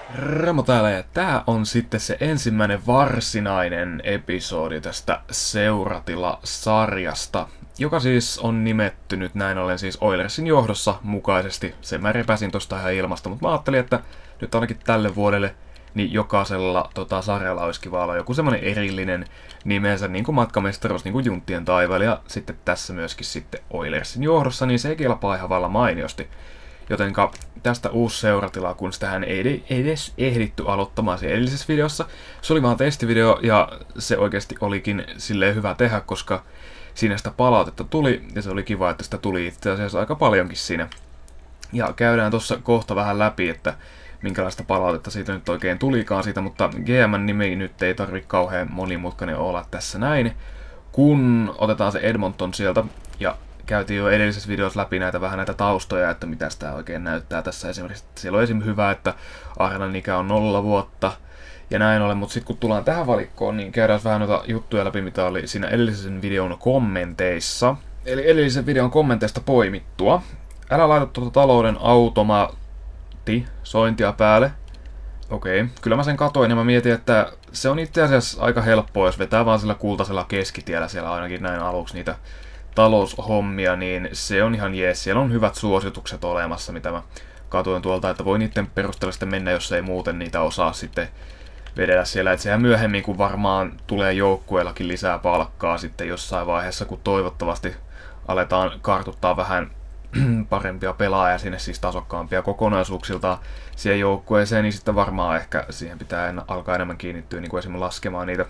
Ramo täällä ja tää on sitten se ensimmäinen varsinainen episodi tästä Seuratila-sarjasta, joka siis on nimetty nyt näin ollen siis Oilersin johdossa mukaisesti. Sen mä repäsin tosta ihan ilmasta, mutta mä ajattelin, että nyt ainakin tälle vuodelle niin jokaisella sarjalla olisi kiva olla joku semmonen erillinen nimensä, niin kuin matkamestaruus, niin kuin Junttien taivailla, ja sitten tässä myöskin sitten Oilersin johdossa, niin se kelpaa ihan vallan mainiosti. Jotenka tästä uusi seuratila, kun sitähän ei edes ehditty aloittamaan siinä edellisessä videossa. Se oli vaan testivideo ja se oikeasti olikin silleen hyvä tehdä, koska siinä sitä palautetta tuli ja se oli kiva, että sitä tuli itse asiassa aika paljonkin siinä. Ja käydään tuossa kohta vähän läpi, että minkälaista palautetta siitä nyt oikein tulikaan siitä, mutta GM:n nimi nyt ei tarvi kauhean monimutkainen olla tässä näin. Kun otetaan se Edmonton sieltä ja käytiin jo edellisessä videossa läpi näitä taustoja, että mitä sitä oikein näyttää tässä esimerkiksi. Siellä on esimerkiksi hyvä, että Arnan ikä on 0 vuotta ja näin ollen, mutta sitten kun tullaan tähän valikkoon, niin käydään vähän noita juttuja läpi, mitä oli siinä edellisen videon kommenteissa. Eli edellisen videon kommenteista poimittua. Älä laita tuota talouden automatisointia päälle. Okei, kyllä mä sen katoin ja mä mietin, että se on itse asiassa aika helppoa, jos vetää vaan sillä kultaisella keskitiellä siellä ainakin näin aluksi niitä taloushommia, niin se on ihan jees. Siellä on hyvät suositukset olemassa, mitä mä katoin tuolta, että voi niiden perusteella sitten mennä, jos ei muuten niitä osaa sitten vedellä siellä. Että sehän myöhemmin, kun varmaan tulee joukkueellakin lisää palkkaa sitten jossain vaiheessa, kun toivottavasti aletaan kartuttaa vähän parempia pelaajia sinne, siis tasokkaampia kokonaisuuksiltaan siihen joukkueeseen, niin sitten varmaan ehkä siihen pitää alkaa enemmän kiinnittyä niin kuin esimerkiksi laskemaan niitä.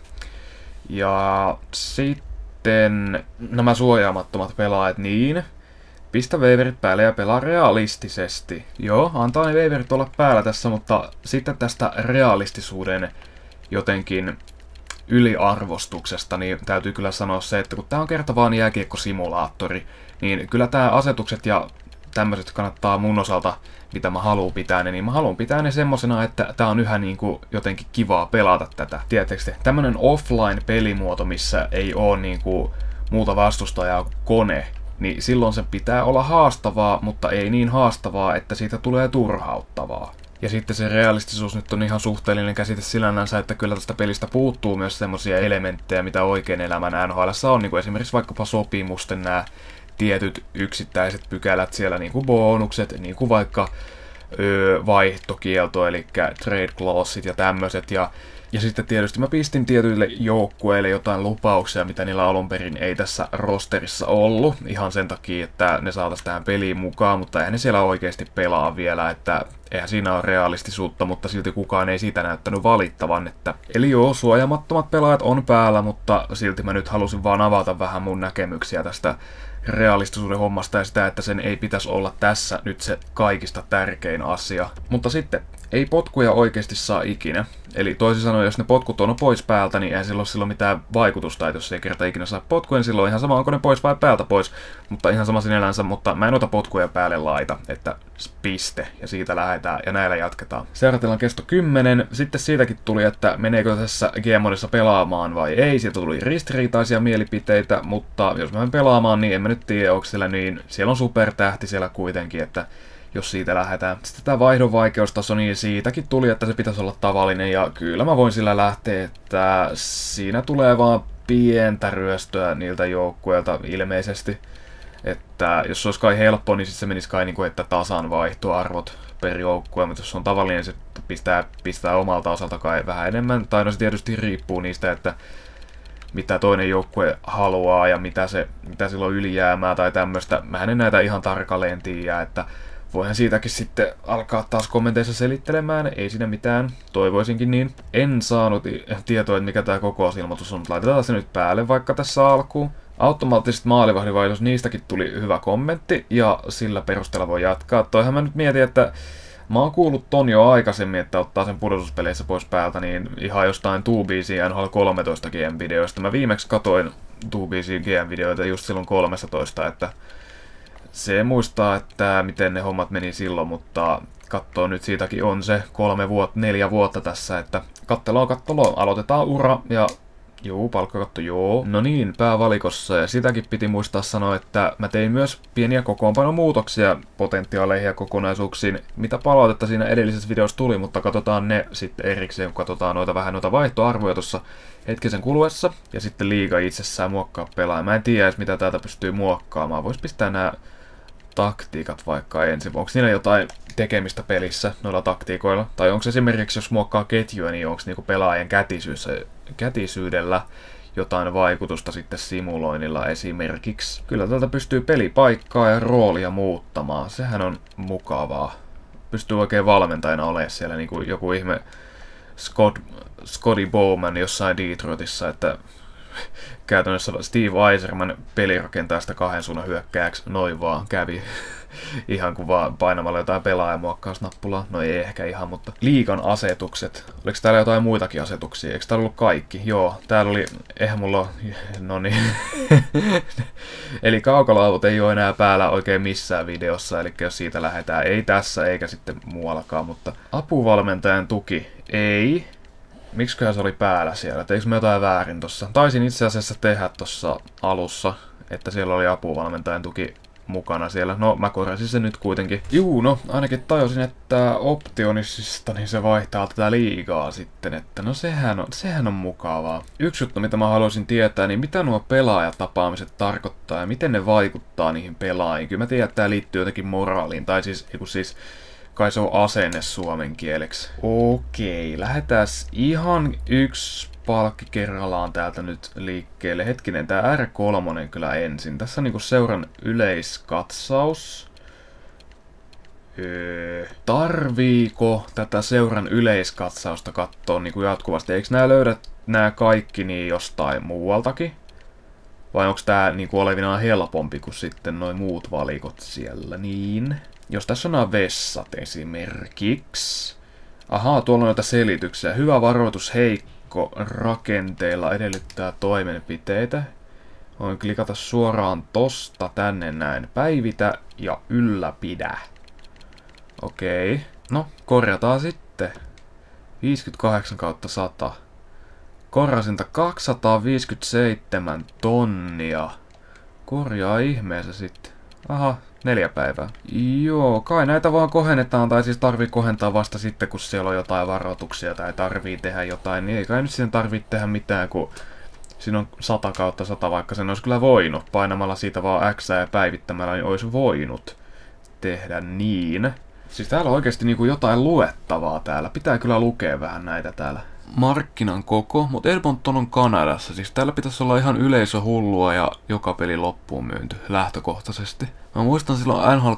Ja sitten nämä suojaamattomat pelaajat, niin pistä waiverit päälle ja pelaa realistisesti. Joo, antaa ne waiverit olla päällä tässä, mutta sitten tästä realistisuuden jotenkin yliarvostuksesta, niin täytyy kyllä sanoa se, että kun tää on kerta vaan jääkiekkosimulaattori, niin kyllä tää asetukset ja tämmöiset kannattaa mun osalta, mitä mä haluan pitää ne, niin mä haluan pitää ne semmosena, että tää on yhä niinku jotenkin kivaa pelata tätä. Tiedättekö te? Tämmönen offline-pelimuoto, missä ei oo niinku muuta vastustajaa kuin kone, niin silloin se pitää olla haastavaa, mutta ei niin haastavaa, että siitä tulee turhauttavaa. Ja sitten se realistisuus nyt on ihan suhteellinen käsite sillänsä, että kyllä tästä pelistä puuttuu myös semmosia elementtejä, mitä oikein elämän NHL:ssä on, niin kuin esimerkiksi vaikkapa sopimusten nämä tietyt yksittäiset pykälät siellä, niin kuin bonukset, niin kuin vaikka vaihtokielto, eli trade clauset ja tämmöiset. Ja sitten tietysti mä pistin tietyille joukkueille jotain lupauksia, mitä niillä alun perin ei tässä rosterissa ollut. Ihan sen takia, että ne saataisiin tähän peliin mukaan, mutta eihän ne siellä oikeasti pelaa vielä, että eihän siinä ole realistisuutta, mutta silti kukaan ei siitä näyttänyt valittavan. Eli joo, suojamattomat pelaajat on päällä, mutta silti mä nyt halusin vaan avata vähän mun näkemyksiä tästä realistisuuden hommasta ja sitä, että sen ei pitäisi olla tässä nyt se kaikista tärkein asia. Mutta sitten, ei potkuja oikeasti saa ikinä. Eli toisin sanoen, jos ne potkut on pois päältä, niin ei sillä ole silloin mitään vaikutusta, että jos ei kerta ikinä saa potkuja, niin silloin ihan sama, onko ne pois vai päältä pois. Mutta ihan sama sinällänsä, mutta mä en ota potkuja päälle laita, että piste, ja siitä lähdetään, ja näillä jatketaan. Seuratilan kesto 10, sitten siitäkin tuli, että meneekö tässä G-modissa pelaamaan vai ei, sieltä tuli ristiriitaisia mielipiteitä, mutta jos mä menen pelaamaan, niin en mä nyt tiedä, onko siellä niin, siellä on supertähti siellä kuitenkin, että jos siitä lähdetään. Sitten tämä vaihdon vaikeustaso, niin siitäkin tuli, että se pitäisi olla tavallinen, ja kyllä mä voin sillä lähteä, että siinä tulee vaan pientä ryöstöä niiltä joukkueilta ilmeisesti. Että jos se olisi kai helppo, niin sitten se menisi kai niinku, että tasan vaihtoarvot per joukkue, mutta jos on tavallinen, se pistää omalta osalta kai vähän enemmän. Tai no se tietysti riippuu niistä, että mitä toinen joukkue haluaa ja mitä sillä on ylijäämää tai tämmöistä. Mähän en näitä ihan tarkalleen tiedä, että voihan siitäkin sitten alkaa taas kommenteissa selittelemään, ei siinä mitään, toivoisinkin niin. En saanut tietoa, että mikä tämä kokousilmoitus on, mutta laitetaan se nyt päälle vaikka tässä alkuun. Automaattiset maalivahdinvaihdos, niistäkin tuli hyvä kommentti ja sillä perusteella voi jatkaa. Toihan mä nyt mietin, että mä oon kuullut ton jo aikaisemmin, että ottaa sen pudotuspeleissä pois päältä, niin ihan jostain 2BC NHL 13 GM-videoista. Mä viimeksi katoin 2BC GM-videoita just silloin 13, että se muistaa, että miten ne hommat meni silloin, mutta kattoo nyt siitäkin on se 4 vuotta tässä, että katteloon, aloitetaan ura ja Joo, palkkakatto, joo. No niin, päävalikossa, ja sitäkin piti muistaa sanoa, että mä tein myös pieniä kokoonpanomuutoksia potentiaaleihin ja kokonaisuuksiin, mitä palautetta siinä edellisessä videossa tuli, mutta katsotaan ne sitten erikseen, kun katsotaan noita vaihtoarvoja tuossa hetkisen kuluessa, ja sitten liiga itsessään muokkaa pelaa. Mä en tiedä edes, mitä täältä pystyy muokkaamaan. Vois pistää nämä taktiikat vaikka ensin. Onko siinä jotain tekemistä pelissä noilla taktiikoilla? Tai onko esimerkiksi, jos muokkaa ketjua, niin onko niinku pelaajien kätisyydellä jotain vaikutusta sitten simuloinnilla esimerkiksi? Kyllä täältä pystyy pelipaikkaa ja roolia muuttamaan. Sehän on mukavaa. Pystyy oikein valmentajana olemaan siellä niinku joku ihme Scotty Bowman jossain Detroitissa, että käytännössä Steve Eiserman pelirakentajasta 2 suunnan hyökkääjäksi noin vaan kävi. Ihan kuin vaan painamalla jotain pelaajamuokkausnappulaa. No ei ehkä ihan, mutta liigan asetukset. Oliko täällä jotain muitakin asetuksia? Eikö täällä ollut kaikki? Joo, täällä oli, eihän mulla ole, no niin. Eli kaukolaavut ei ole enää päällä oikein missään videossa, eli jos siitä lähdetään, ei tässä eikä sitten muuallakaan, mutta apuvalmentajan tuki, ei. Miksiköhän se oli päällä siellä? Teikö me jotain väärin tossa? Taisin itse asiassa tehdä tossa alussa, että siellä oli apuvalmentajan tuki mukana siellä. No, mä korjasin sen nyt kuitenkin. Juu, no, ainakin tajusin, että Optionisista niin se vaihtaa tätä liigaa sitten, että no sehän on mukavaa. Yksi juttu, mitä mä haluaisin tietää, niin mitä nuo pelaajatapaamiset tarkoittaa ja miten ne vaikuttaa niihin pelaajiin. Kyllä mä tiedän, että tää liittyy jotenkin moraaliin, tai siis kai se on asenne suomen kieleksi. Okei, lähdetään ihan yksi palkki kerrallaan täältä nyt liikkeelle. Hetkinen, tää R3 kyllä ensin. Tässä on niinku seuran yleiskatsaus. Tarviiko tätä seuran yleiskatsausta katsoa niinku jatkuvasti? Eikö nää löydä nää kaikki niin jostain muualtakin? Vai onko tää niinku olevinaan helpompi kuin sitten noin muut valikot siellä? Niin. Jos tässä on nämä vessat esimerkiksi. Ahaa, tuolla on noita selityksiä. Hyvä varoitus heikko rakenteilla edellyttää toimenpiteitä. Voin klikata suoraan tosta tänne näin. Päivitä ja ylläpidä. Okei. No, korjataan sitten. 58/100. Korjasinta 257 tonnia. Korjaa ihmeessä sitten. Aha, 4 päivää. Joo, kai näitä vaan kohennetaan, tai siis tarvii kohentaa vasta sitten, kun siellä on jotain varoituksia tai tarvii tehdä jotain, niin ei kai nyt siihen tarvii tehdä mitään, kun siinä on 100/100, vaikka sen olisi kyllä voinut. Painamalla siitä vaan X ja päivittämällä, niin olisi voinut tehdä niin. Siis täällä on oikeasti niinku jotain luettavaa täällä. Pitää kyllä lukea vähän näitä täällä. Markkinan koko, mutta Edmonton on Kanadassa. Siis täällä pitäisi olla ihan yleisöhullua ja joka peli loppuun myynty lähtökohtaisesti. Mä muistan silloin NHL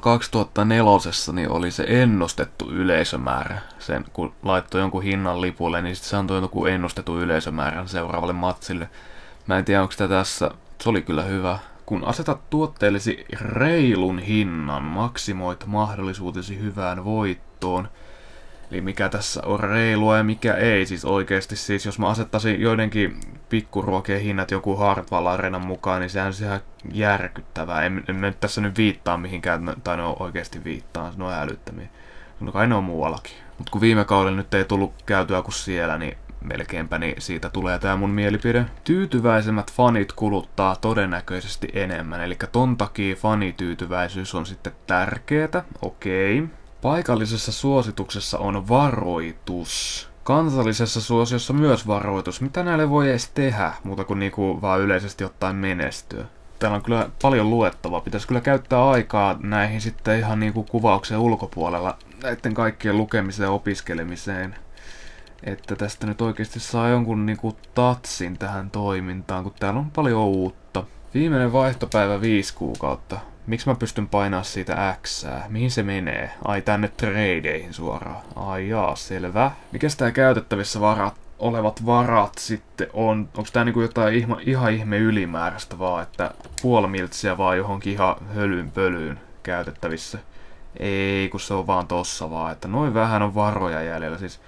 2004 niin oli se ennustettu yleisömäärä. Sen kun laittoi jonkun hinnan lipulle, niin sitten se antoi jonkun ennustetun yleisömäärän seuraavalle matsille. Mä en tiedä onko sitä tässä. Se oli kyllä hyvä. Kun asetat tuotteellesi reilun hinnan, maksimoit mahdollisuutesi hyvään voittoon. Eli mikä tässä on reilua ja mikä ei. Siis oikeesti siis, jos mä asettaisin joidenkin pikkuruokien hinnat joku Hartwall Arenan mukaan, niin sehän on ihan järkyttävää. En nyt tässä nyt viittaa mihinkään, tai ne on oikeesti viittaa, ne on älyttömiä. No kai ne on muuallakin. Mut kun viime kaudella nyt ei tullut käytyä kuin siellä, niin melkeinpä niin siitä tulee tää mun mielipide. Tyytyväisemmät fanit kuluttaa todennäköisesti enemmän, eli ton takia fanityytyväisyys on sitten tärkeetä, okei. Paikallisessa suosituksessa on varoitus. Kansallisessa suosiossa myös varoitus. Mitä näille voi edes tehdä, muuta kuin niinku vaan yleisesti ottaen menestyä? Täällä on kyllä paljon luettavaa. Pitäisi kyllä käyttää aikaa näihin sitten ihan niinku kuvauksen ulkopuolella. Näiden kaikkien lukemiseen ja opiskelemiseen. Että tästä nyt oikeasti saa jonkun niinku tatsin tähän toimintaan, kun täällä on paljon uutta. Viimeinen vaihtopäivä 5 kuukautta. Miksi mä pystyn painaa siitä Xää? Mihin se menee? Ai tänne tradeihin suoraan. Ai jaa, selvä. Mikäs tää käytettävissä olevat varat sitten on? Onks tää niinku jotain ihan ihme ylimääräistä vaan, että puoli miltsiä vaan johonkin ihan hölynpölyyn käytettävissä? Ei, kun se on vaan tossa vaan, että noin vähän on varoja jäljellä. Siis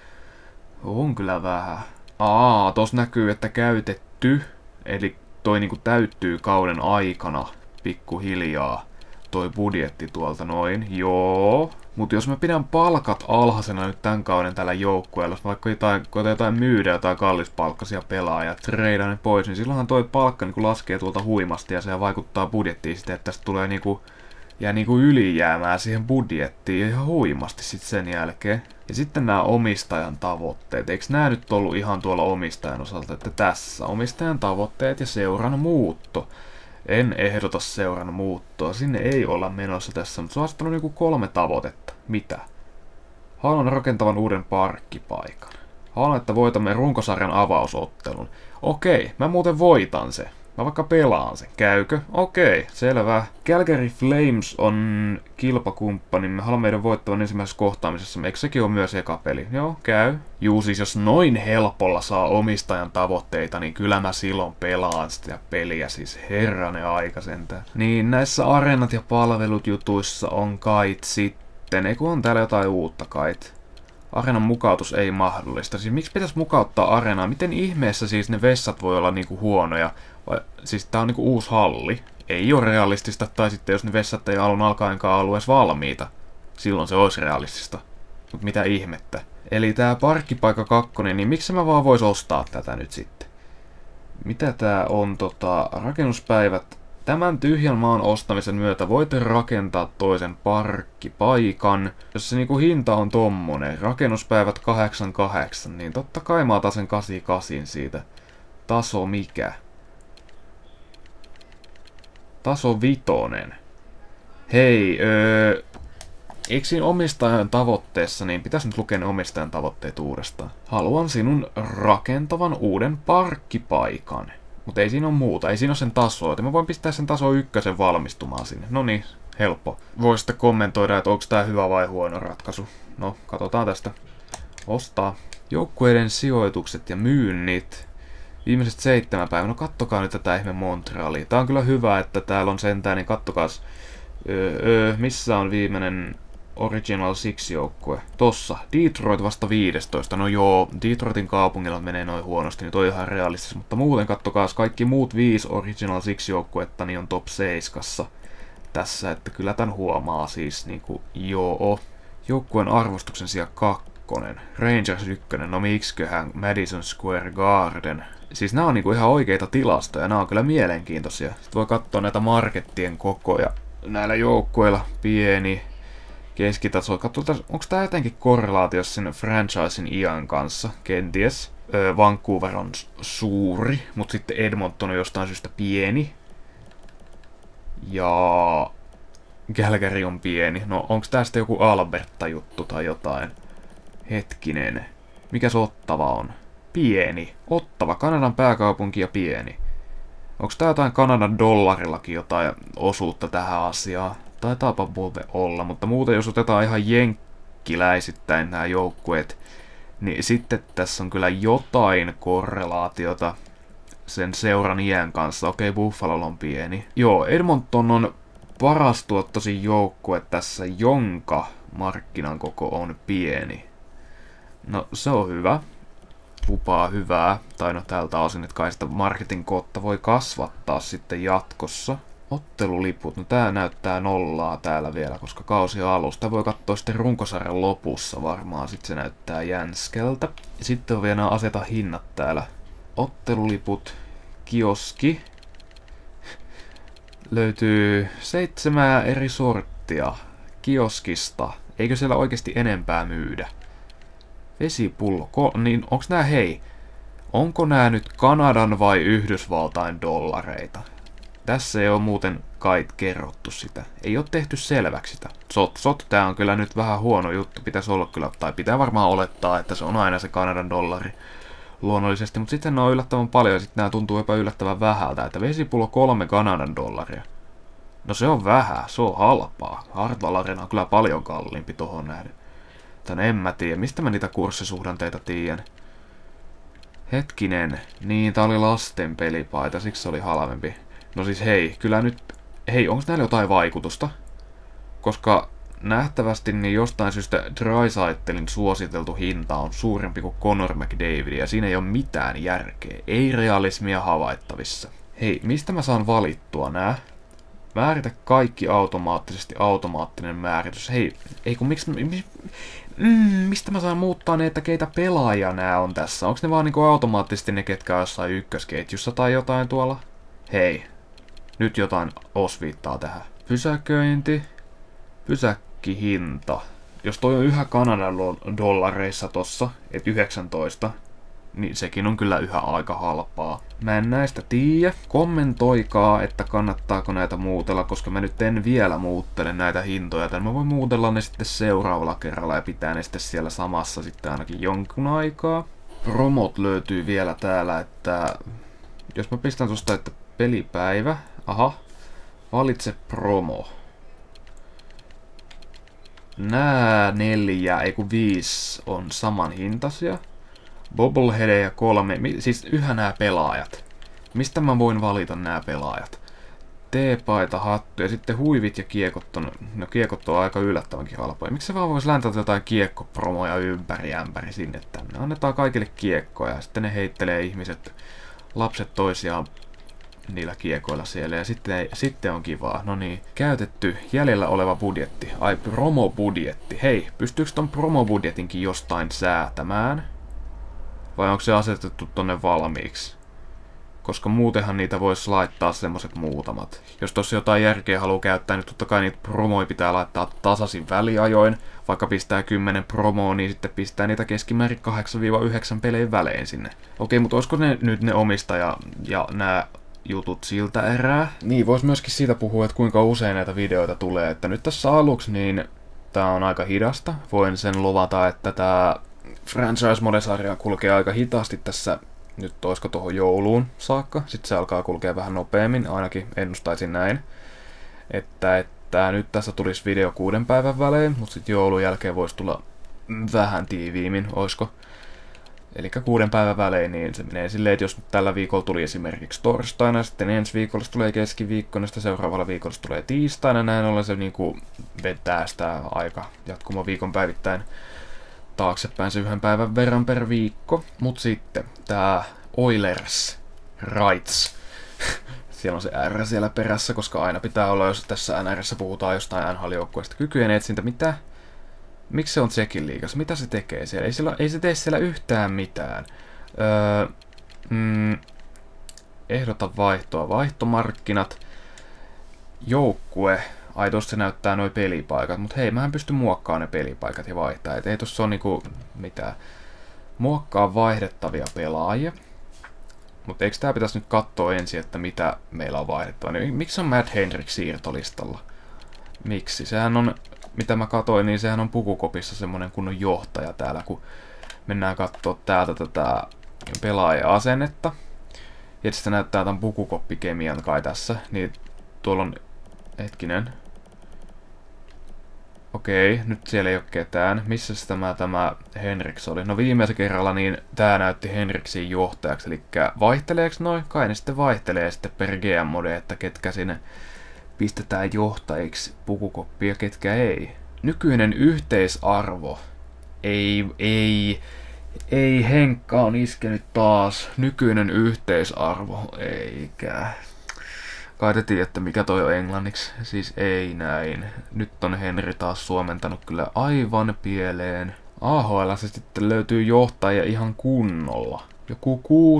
on kyllä vähän. Tossa näkyy, että käytetty. Eli toi niinku täyttyy kauden aikana pikkuhiljaa. Toi budjetti tuolta noin. Joo. Mutta jos mä pidän palkat alhaisena nyt tämän kauden tällä joukkueella, jos vaikka jotain myydä, jotain kallispalkkaisia pelaajia, treidaa ne pois, niin silloinhan toi palkka niin laskee tuolta huimasti ja se vaikuttaa budjettiin sitten, että tästä tulee jää ylijäämää siihen budjettiin ihan huimasti sitten sen jälkeen. Ja sitten nämä omistajan tavoitteet. Eikö nämä nyt ollut ihan tuolla omistajan osalta, että tässä omistajan tavoitteet ja seuran muutto. En ehdota seuran muuttoa. Sinne ei olla menossa tässä, mutta se on asettanut 3 tavoitetta. Mitä? Haluan rakentavan uuden parkkipaikan. Haluan, että voitamme runkosarjan avausottelun. Okei, mä muuten voitan se. Mä vaikka pelaan sen. Käykö? Okei, selvä. Calgary Flames on kilpakumppani. Me haluamme meidän voittavan ensimmäisessä kohtaamisessa. Eikö sekin ole myös eka peli? Joo, käy. Juu, siis jos noin helpolla saa omistajan tavoitteita, niin kyllä mä silloin pelaan sitä peliä. Siis herranen aika sentään. Niin, näissä areenat ja palvelut jutuissa on kait sitten. Eikö on täällä jotain uutta kait? Areenan mukautus ei mahdollista. Siis miksi pitäisi mukauttaa areenaa? Miten ihmeessä siis ne vessat voi olla huonoja? Vai, siis tää on uusi halli. Ei ole realistista. Tai sitten jos ne vessat ei alun alkaenkaan ollut edes valmiita. Silloin se olisi realistista. Mut mitä ihmettä. Eli tää parkkipaikka 2, niin miksi mä vaan vois ostaa tätä nyt sitten? Mitä tää on rakennuspäivät? Tämän tyhjän maan ostamisen myötä voitte rakentaa toisen parkkipaikan. Jos se hinta on tommonen, rakennuspäivät 88, niin totta kai mä otan sen 88 siitä. Taso mikä? Taso 5. Hei, eikö siinä omistajan tavoitteessa, niin pitäisi nyt lukea ne omistajan tavoitteet uudestaan. Haluan sinun rakentavan uuden parkkipaikan. Mutta ei siinä ole muuta, ei siinä ole sen tasoa, joten mä voin pistää sen taso 1 valmistumaan sinne. No niin, helppo. Voisitte kommentoida, että onko tää hyvä vai huono ratkaisu. No, katsotaan tästä. Ostaa. Joukkueiden sijoitukset ja myynnit. Viimeiset 7 päivää. No kattokaa nyt tätä ihme Montrealia. Tää on kyllä hyvä, että täällä on sentään, niin kattokaas. Missä on viimeinen Original Six-joukkue? Tossa. Detroit vasta 15. No joo, Detroitin kaupungilla menee noin huonosti, niin toi ihan realistista. Mutta muuten kattokaas, kaikki muut 5 Original Six-joukkuetta niin on top 7 tässä, että kyllä tän huomaa siis joo. Joukkueen arvostuksen sija 2. Rangers 1. No miksiköhän Madison Square Garden. Siis nämä on ihan oikeita tilastoja, nämä on kyllä mielenkiintoisia. Sitten voi katsoa näitä markettien kokoja. Näillä joukkueilla pieni, keskitaso. Katsotaan, onko tämä jotenkin korrelaatiossa sen franchisin iän kanssa, kenties. Vancouver on suuri, mutta sitten Edmonton on jostain syystä pieni. Ja Calgary on pieni. No onko tästä joku Alberta-juttu tai jotain? Hetkinen. Mikä se Ottava on? Pieni. Ottava, Kanadan pääkaupunki ja pieni. Onko tää jotain Kanadan dollarillakin jotain osuutta tähän asiaan? Taitaapa muuten olla, mutta muuten jos otetaan ihan jenkkiläisittäin nämä joukkueet, niin sitten tässä on kyllä jotain korrelaatiota sen seuran iän kanssa. Okei, Buffalo on pieni. Joo, Edmonton on paras tuottoisin joukkue tässä, jonka markkinan koko on pieni. No, se on hyvä. Lupaa hyvää. Tai no tältä osin, että kai sitä marketin koota voi kasvattaa sitten jatkossa. Otteluliput. No tää näyttää 0 täällä vielä, koska kausi on alusta. Voi katsoa sitten runkosarjan lopussa varmaan. Sitten se näyttää jänskältä. Ja sitten on vielä nämä aseta-hinnat täällä. Otteluliput. Kioski. Löytyy 7 eri sorttia kioskista. Eikö siellä oikeasti enempää myydä? Vesipullo. Niin onks nää onko nää nyt Kanadan vai Yhdysvaltain dollareita? Tässä ei oo muuten kai kerrottu sitä. Ei oo tehty selväksi sitä. Tää on kyllä nyt vähän huono juttu. Pitäisi olla kyllä, tai pitää varmaan olettaa, että se on aina se Kanadan dollari. Luonnollisesti, mutta sitten ne on yllättävän paljon ja sitten nämä tuntuu jopa yllättävän vähältä, että vesipullo 3 Kanadan dollaria. No se on vähän, se on halpaa. Hartwall Arena on kyllä paljon kalliimpi tohon nähden. Tän en mä tiedä, mistä mä niitä kurssisuhdanteita tiedän. Hetkinen, niin tää oli lasten pelipaita, siksi se oli halvempi. No siis kyllä nyt, onko näillä jotain vaikutusta? Koska nähtävästi niin jostain syystä Draisaitlin suositeltu hinta on suurempi kuin Connor McDavid ja siinä ei ole mitään järkeä. Ei realismia havaittavissa. Mistä mä saan valittua nää? Määritä kaikki automaattisesti, automaattinen määritys. Hei, ei kun mistä mä saan muuttaa ne, että keitä pelaajia nää on tässä? Onks ne vaan niinku automaattisesti ne, ketkä on jossain ykkösketjussa tai jotain tuolla? Hei, nyt jotain osviittaa tähän. Pysäköinti, pysäkkihinta. Jos toi on yhä Kanadan dollareissa tossa, et 19, niin sekin on kyllä yhä aika halpaa. Mä en näistä tiedä. Kommentoikaa, että kannattaako näitä muutella, koska mä nyt en vielä muuttele näitä hintoja. Tän mä voin muutella ne sitten seuraavalla kerralla ja pitää ne sitten siellä samassa sitten ainakin jonkun aikaa. Promot löytyy vielä täällä, että jos mä pistän tosta, että pelipäivä. Aha. Valitse promo. Nää 4, ei kun 5 on saman hintaisia. Bobbleheadeja 3, siis yhä nää pelaajat. Mistä mä voin valita nää pelaajat? T-paita, hattu ja sitten huivit ja kiekot on, no kiekot on aika yllättävänkin halpoja. Miksi se vaan vois läntätä jotain kiekkopromoja ympäri ämpäri sinne tänne? Annetaan kaikille kiekkoja ja sitten ne heittelee ihmiset, lapset toisiaan niillä kiekoilla siellä ja sitten on kivaa. No niin, käytetty jäljellä oleva budjetti. Ai, promobudjetti. Hei, pystyykö ton promobudjetinkin jostain säätämään? Vai onko se asetettu tonne valmiiksi? Koska muutenhan niitä voisi laittaa semmoset muutamat. Jos tossa jotain järkeä haluaa käyttää, niin totta kai niitä promoja pitää laittaa tasaisin väliajoin. Vaikka pistää 10 promoa, niin sitten pistää niitä keskimäärin 8-9 pelein välein sinne. Okei, mutta olisiko ne nyt ne omistaja ja nämä jutut siltä erää? Niin, vois myöskin siitä puhua, että kuinka usein näitä videoita tulee. Että nyt tässä aluksi, niin tää on aika hidasta. Voin sen luvata, että tää franchise-mode-sarja kulkee aika hitaasti tässä, nyt olisiko tuohon jouluun saakka. Sitten se alkaa kulkea vähän nopeammin, ainakin ennustaisin näin. Että nyt tässä tulisi video 6 päivän välein, mutta sitten joulun jälkeen voisi tulla vähän tiiviimmin, oisko? Eli 6 päivän välein, niin se menee silleen, että jos nyt tällä viikolla tuli esimerkiksi torstaina, sitten ensi viikolla tulee keskiviikkona, sitten seuraavalla viikolla tulee tiistaina, näin ollen se niinku vetää sitä aika jatkumo viikon päivittäin taaksepäin se 1 päivän verran per viikko. Mut sitten tää Oilers Rights. Siellä on se R siellä perässä, koska aina pitää olla, jos tässä NR:ssä puhutaan jostain NHL-joukkueesta. Kykyjen etsintä, mitä? Miksi se on Tsekin liigassa? Mitä se tekee siellä? Ei se tee siellä yhtään mitään. Ehdota vaihtoa. Vaihtomarkkinat. Joukkue. Ai tossa se näyttää noi pelipaikat, mut hei, mähän pystyn muokkaamaan ne pelipaikat ja vaihtaa. Et ei tossa on niinku mitään. Muokkaa vaihdettavia pelaajia. Mutta eikö tää pitäisi nyt katsoa ensin, että mitä meillä on vaihdettava? Niin, miksi on Matt Hendricks siirtolistalla? Miksi? Sehän on, mitä mä katoin, niin sehän on Pukukopissa semmonen kunnon johtaja täällä, kun mennään kattoo täältä tätä pelaaja-asennetta. Ja sitten näyttää tämän Pukukoppikemian kai tässä, niin tuolla on, hetkinen. Okei, nyt siellä ei ole ketään. Missä tämä Henriks oli? No viimeisellä kerralla niin tää näytti Henriksin johtajaksi, eli vaihteleeks noin? Kai ne sitten vaihtelee sitten per GM-mode, että ketkä sinne pistetään johtajiksi Pukukoppia ja ketkä ei. Nykyinen yhteisarvo. Ei, Henkka on iskenyt taas. Nykyinen yhteisarvo, eikä. Kai te tiedätte, mikä toi on englanniksi. Siis ei näin. Nyt on Henri taas suomentanut kyllä aivan pieleen. AHL se sitten löytyy johtajia ihan kunnolla. Joku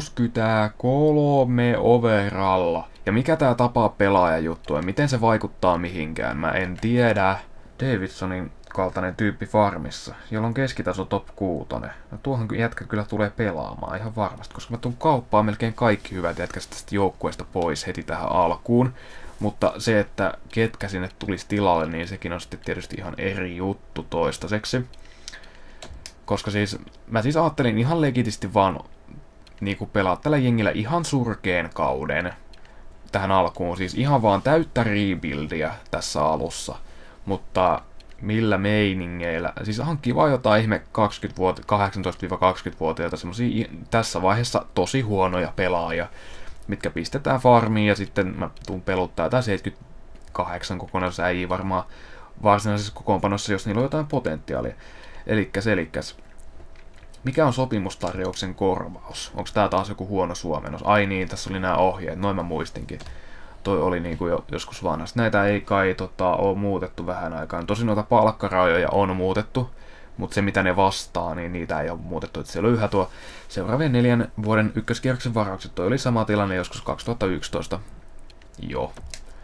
63 overalla. Ja mikä tää tapaa pelaajajuttu ja miten se vaikuttaa mihinkään, mä en tiedä. Davidsonin kaltainen tyyppi farmissa, jolla on keskitaso top 6. No tuohon jätkä kyllä tulee pelaamaan ihan varmasti, koska mä tuun kauppaan melkein kaikki hyvät jätkästä tästä joukkueesta pois heti tähän alkuun. Mutta se, että ketkä sinne tulisi tilalle, niin sekin on sitten tietysti ihan eri juttu toistaiseksi. Koska siis, mä siis ajattelin ihan legitisti vaan niinku pelaa tällä jengillä ihan surkeen kauden tähän alkuun. Siis ihan vaan täyttä rebuildia tässä alussa. Mutta millä meiningeillä? Siis on kiva jotain ihme 18-20-vuotiailta semmosia tässä vaiheessa tosi huonoja pelaajia, mitkä pistetään farmiin ja sitten mä tuun peluttaa tää 78 kokonaisessa äijä varmaan varsinaisessa kokoonpanossa, jos niillä on jotain potentiaalia. Elikkäs. Mikä on sopimustarjouksen korvaus? Onko tää taas joku huono suomennos? Ai niin, tässä oli nämä ohjeet, noin mä muistinkin. Toi oli niinku jo joskus vanhasta. Näitä ei kai ole muutettu vähän aikaan. Tosin noita palkkarajoja on muutettu, mutta se mitä ne vastaa, niin niitä ei ole muutettu. Et siellä on yhä tuo seuraavien 4 vuoden ykköskierroksen varaukset. Toi oli sama tilanne joskus 2011. Joo.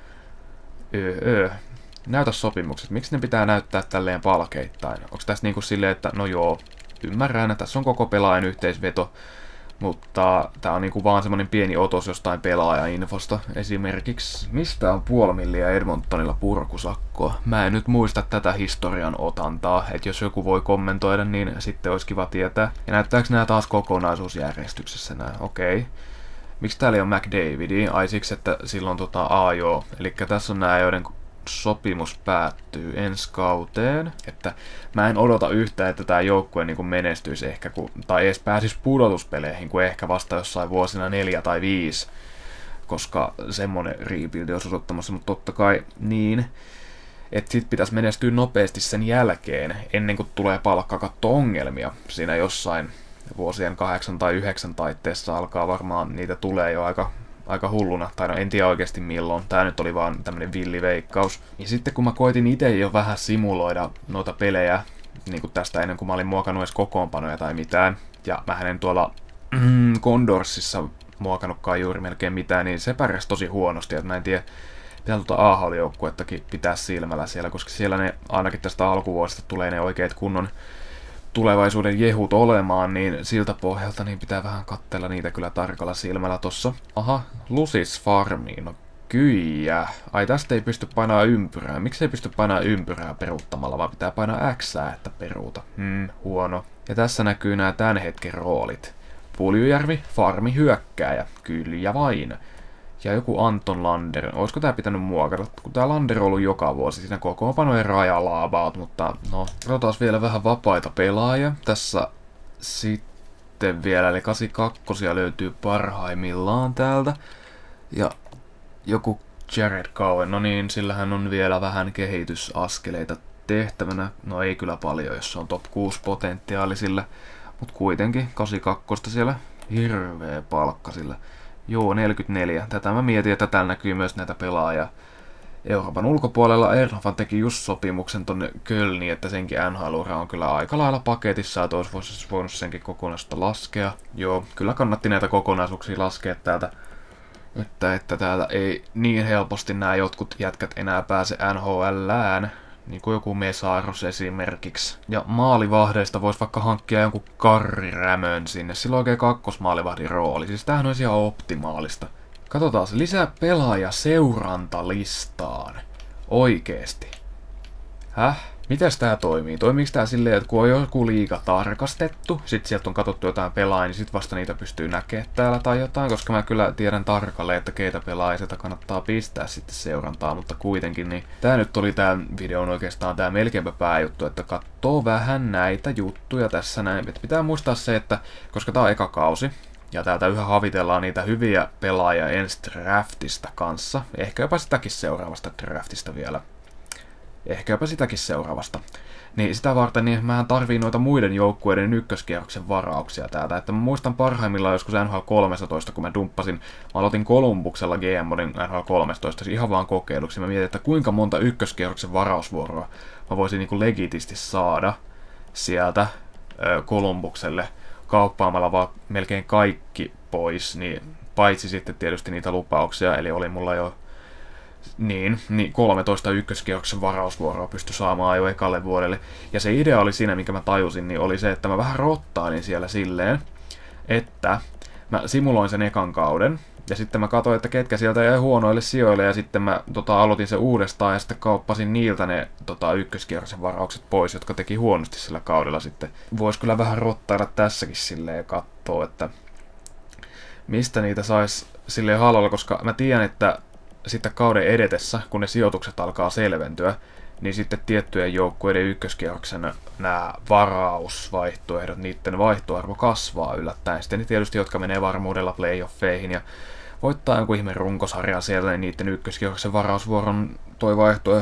Näytä sopimukset. Miksi ne pitää näyttää tälleen palkeittain? Onko tässä niinku silleen, että no joo, ymmärrän, tässä on koko pelaajan yhteisveto, mutta tää on niinku vaan semmonen pieni otos jostain pelaajainfosta. Esimerkiksi, mistä on 500 000 Edmontonilla purkusakkoa? Mä en nyt muista tätä historian otantaa, että jos joku voi kommentoida, niin sitten olisi kiva tietää. Ja näyttääkö nää taas kokonaisuusjärjestyksessä nää? Okei. Miksi täällä on McDavidia? Ai siksi, että silloin joo. Eli tässä on nää, joiden sopimus päättyy ensi kauteen. Että mä en odota yhtään, että tää joukkue niin menestyisi ehkä, tai edes pääsisi pudotuspeleihin, kuin ehkä vasta jossain vuosina 4 tai 5. Koska semmonen rebuild olisi odottamassa, mutta totta kai niin. Että sit pitäisi menestyä nopeasti sen jälkeen, ennen kuin tulee palkkakatto-ongelmia siinä jossain vuosien 8 tai 9 taitteessa alkaa varmaan, niitä tulee jo aika hulluna, tai no en tiedä oikeasti milloin, tää nyt oli vaan tämmönen villiveikkaus. Ja sitten kun mä koitin itse jo vähän simuloida noita pelejä, niin kuin tästä ennen kuin mä olin muokannut edes kokoonpanoja tai mitään, ja mä en tuolla Condorsissa muokannutkaan juuri melkein mitään, niin se pärjäsi tosi huonosti, että mä en tiedä, pitää AHL-joukkuettakin pitää silmällä siellä, koska siellä ne ainakin tästä alkuvuodesta tulee ne oikeat kunnon tulevaisuuden jehut olemaan, niin siltä pohjalta niin pitää vähän katsella niitä kyllä tarkalla silmällä tossa. Aha, Lucis Farmiin, no kyijä. Ai tästä ei pysty painaa ympyrää. Miksi ei pysty painaa ympyrää peruuttamalla, vaan pitää painaa Xää, että peruuta. Huono. Ja tässä näkyy nämä tämän hetken roolit. Puljujärvi, Farmi, hyökkääjä. Kyllä vain. Ja joku Anton Lander. Olisiko tää pitänyt muokata? Kun tää Lander on ollut joka vuosi siinä kokoonpanojen rajalla about, mutta no. Katsotaan vielä vähän vapaita pelaajia. Tässä sitten vielä, eli 82 löytyy parhaimmillaan täältä. Ja joku Jared Cowen, no niin, sillähän on vielä vähän kehitysaskeleita tehtävänä. No ei kyllä paljon, jos se on top 6 potentiaali sillä. Mut kuitenkin, 82 siellä hirveä palkka sillä. Joo, 44. Tätä mä mietin, että täällä näkyy myös näitä pelaajia Euroopan ulkopuolella. Erfan teki just sopimuksen tonne Kölniin, että senkin NHL-ura on kyllä aika lailla paketissa, että olisi voinut senkin kokonaisuutta laskea. Joo, kyllä kannatti näitä kokonaisuuksia laskea täältä, että täällä ei niin helposti nämä jotkut jätkät enää pääse NHLään. Niin kuin joku Mesaros esimerkiksi. Ja maalivahdeista voisi vaikka hankkia jonkun Karri Rämön sinne. Sillä on oikein kakkosmaalivahdin rooli. Siis tämähän olisi ihan optimaalista. Katsotaan se lisää pelaaja seurantalistaan. Oikeesti. Häh? Mitäs tää toimii? Toimiiko tää silleen, että kun on joku liiga tarkastettu, sit sieltä on katsottu jotain pelaajia, niin sit vasta niitä pystyy näkemään täällä tai jotain, koska mä kyllä tiedän tarkalleen, että keitä pelaajia sieltä kannattaa pistää sitten seurantaa, mutta kuitenkin, niin tää nyt oli tää videon oikeastaan tää melkeinpä pääjuttu, että katsoo vähän näitä juttuja tässä näin, että pitää muistaa se, että koska tää on eka kausi, ja täältä yhä havitellaan niitä hyviä pelaajia ensi draftista kanssa, ehkä jopa sitäkin seuraavasta draftista vielä. Ehkäpä sitäkin seuraavasta. Niin sitä varten niin mähän tarviin noita muiden joukkueiden ykköskierroksen varauksia täältä. Että mä muistan parhaimmillaan joskus NHL 13, kun mä dumppasin. Mä aloitin Columbuksella GM-modin NHL 13, siis ihan vaan kokeiluksi. Mä mietin, että kuinka monta ykköskierroksen varausvuoroa mä voisin niinku legitisti saada sieltä Columbukselle kauppaamalla vaan melkein kaikki pois. Niin, paitsi sitten tietysti niitä lupauksia, eli oli mulla jo niin 13 ykköskierroksen varausvuoroa pystyi saamaan jo ekalle vuodelle. Ja se idea oli siinä, minkä mä tajusin, niin oli se, että mä vähän rottailin siellä silleen, että mä simuloin sen ekan kauden, ja sitten mä katsoin, että ketkä sieltä jäi huonoille sijoille, ja sitten mä aloitin se uudestaan, ja sitten kauppasin niiltä ne ykköskierroksen varaukset pois, jotka teki huonosti sillä kaudella sitten. Vois kyllä vähän rottailla tässäkin silleen ja katsoa, että mistä niitä sais silleen halvalla, koska mä tiedän, että sitten kauden edetessä, kun ne sijoitukset alkaa selventyä, niin sitten tiettyjen joukkueiden ykköskierroksen nämä varausvaihtoehdot, niiden vaihtoarvo kasvaa yllättäen. Sitten tietysti, jotka menee varmuudella playoffeihin ja voittaa jonkun ihmeen runkosarjaa siellä, niin niiden ykköskierroksen varausvuoron toi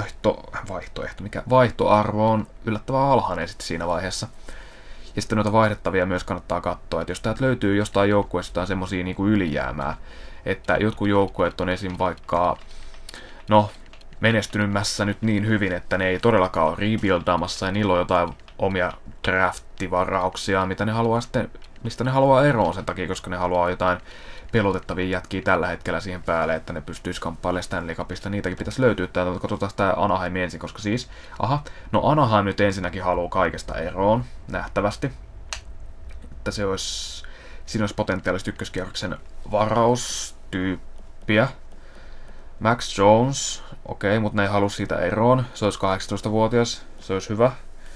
vaihtoarvo on yllättävän alhainen sitten siinä vaiheessa. Ja sitten noita vaihdettavia myös kannattaa katsoa, että jos täältä löytyy jostain joukkueesta jotain semmosia niinku ylijäämää, että jotkut joukkueet on esim. Vaikka, no, menestynymässä nyt niin hyvin, että ne ei todellakaan ole rebuildaamassa ja niillä on jotain omia draftivarauksia, mitä ne haluaa sitten, mistä ne haluaa eroon sen takia, koska ne haluaa jotain pelotettavia jätkiä tällä hetkellä siihen päälle, että ne pystyisi kamppailemaan Stanley Cupista. Niitäkin pitäisi löytyä täältä, mutta katsotaan tämä Anaheim ensin, koska siis, no Anaheim nyt ensinnäkin haluaa kaikesta eroon, nähtävästi. Että siinä olisi potentiaalisesti ykköskierroksen varaustyyppiä. Max Jones, okei, mutta ne ei halua siitä eroon. Se olisi 18-vuotias, se olisi hyvä.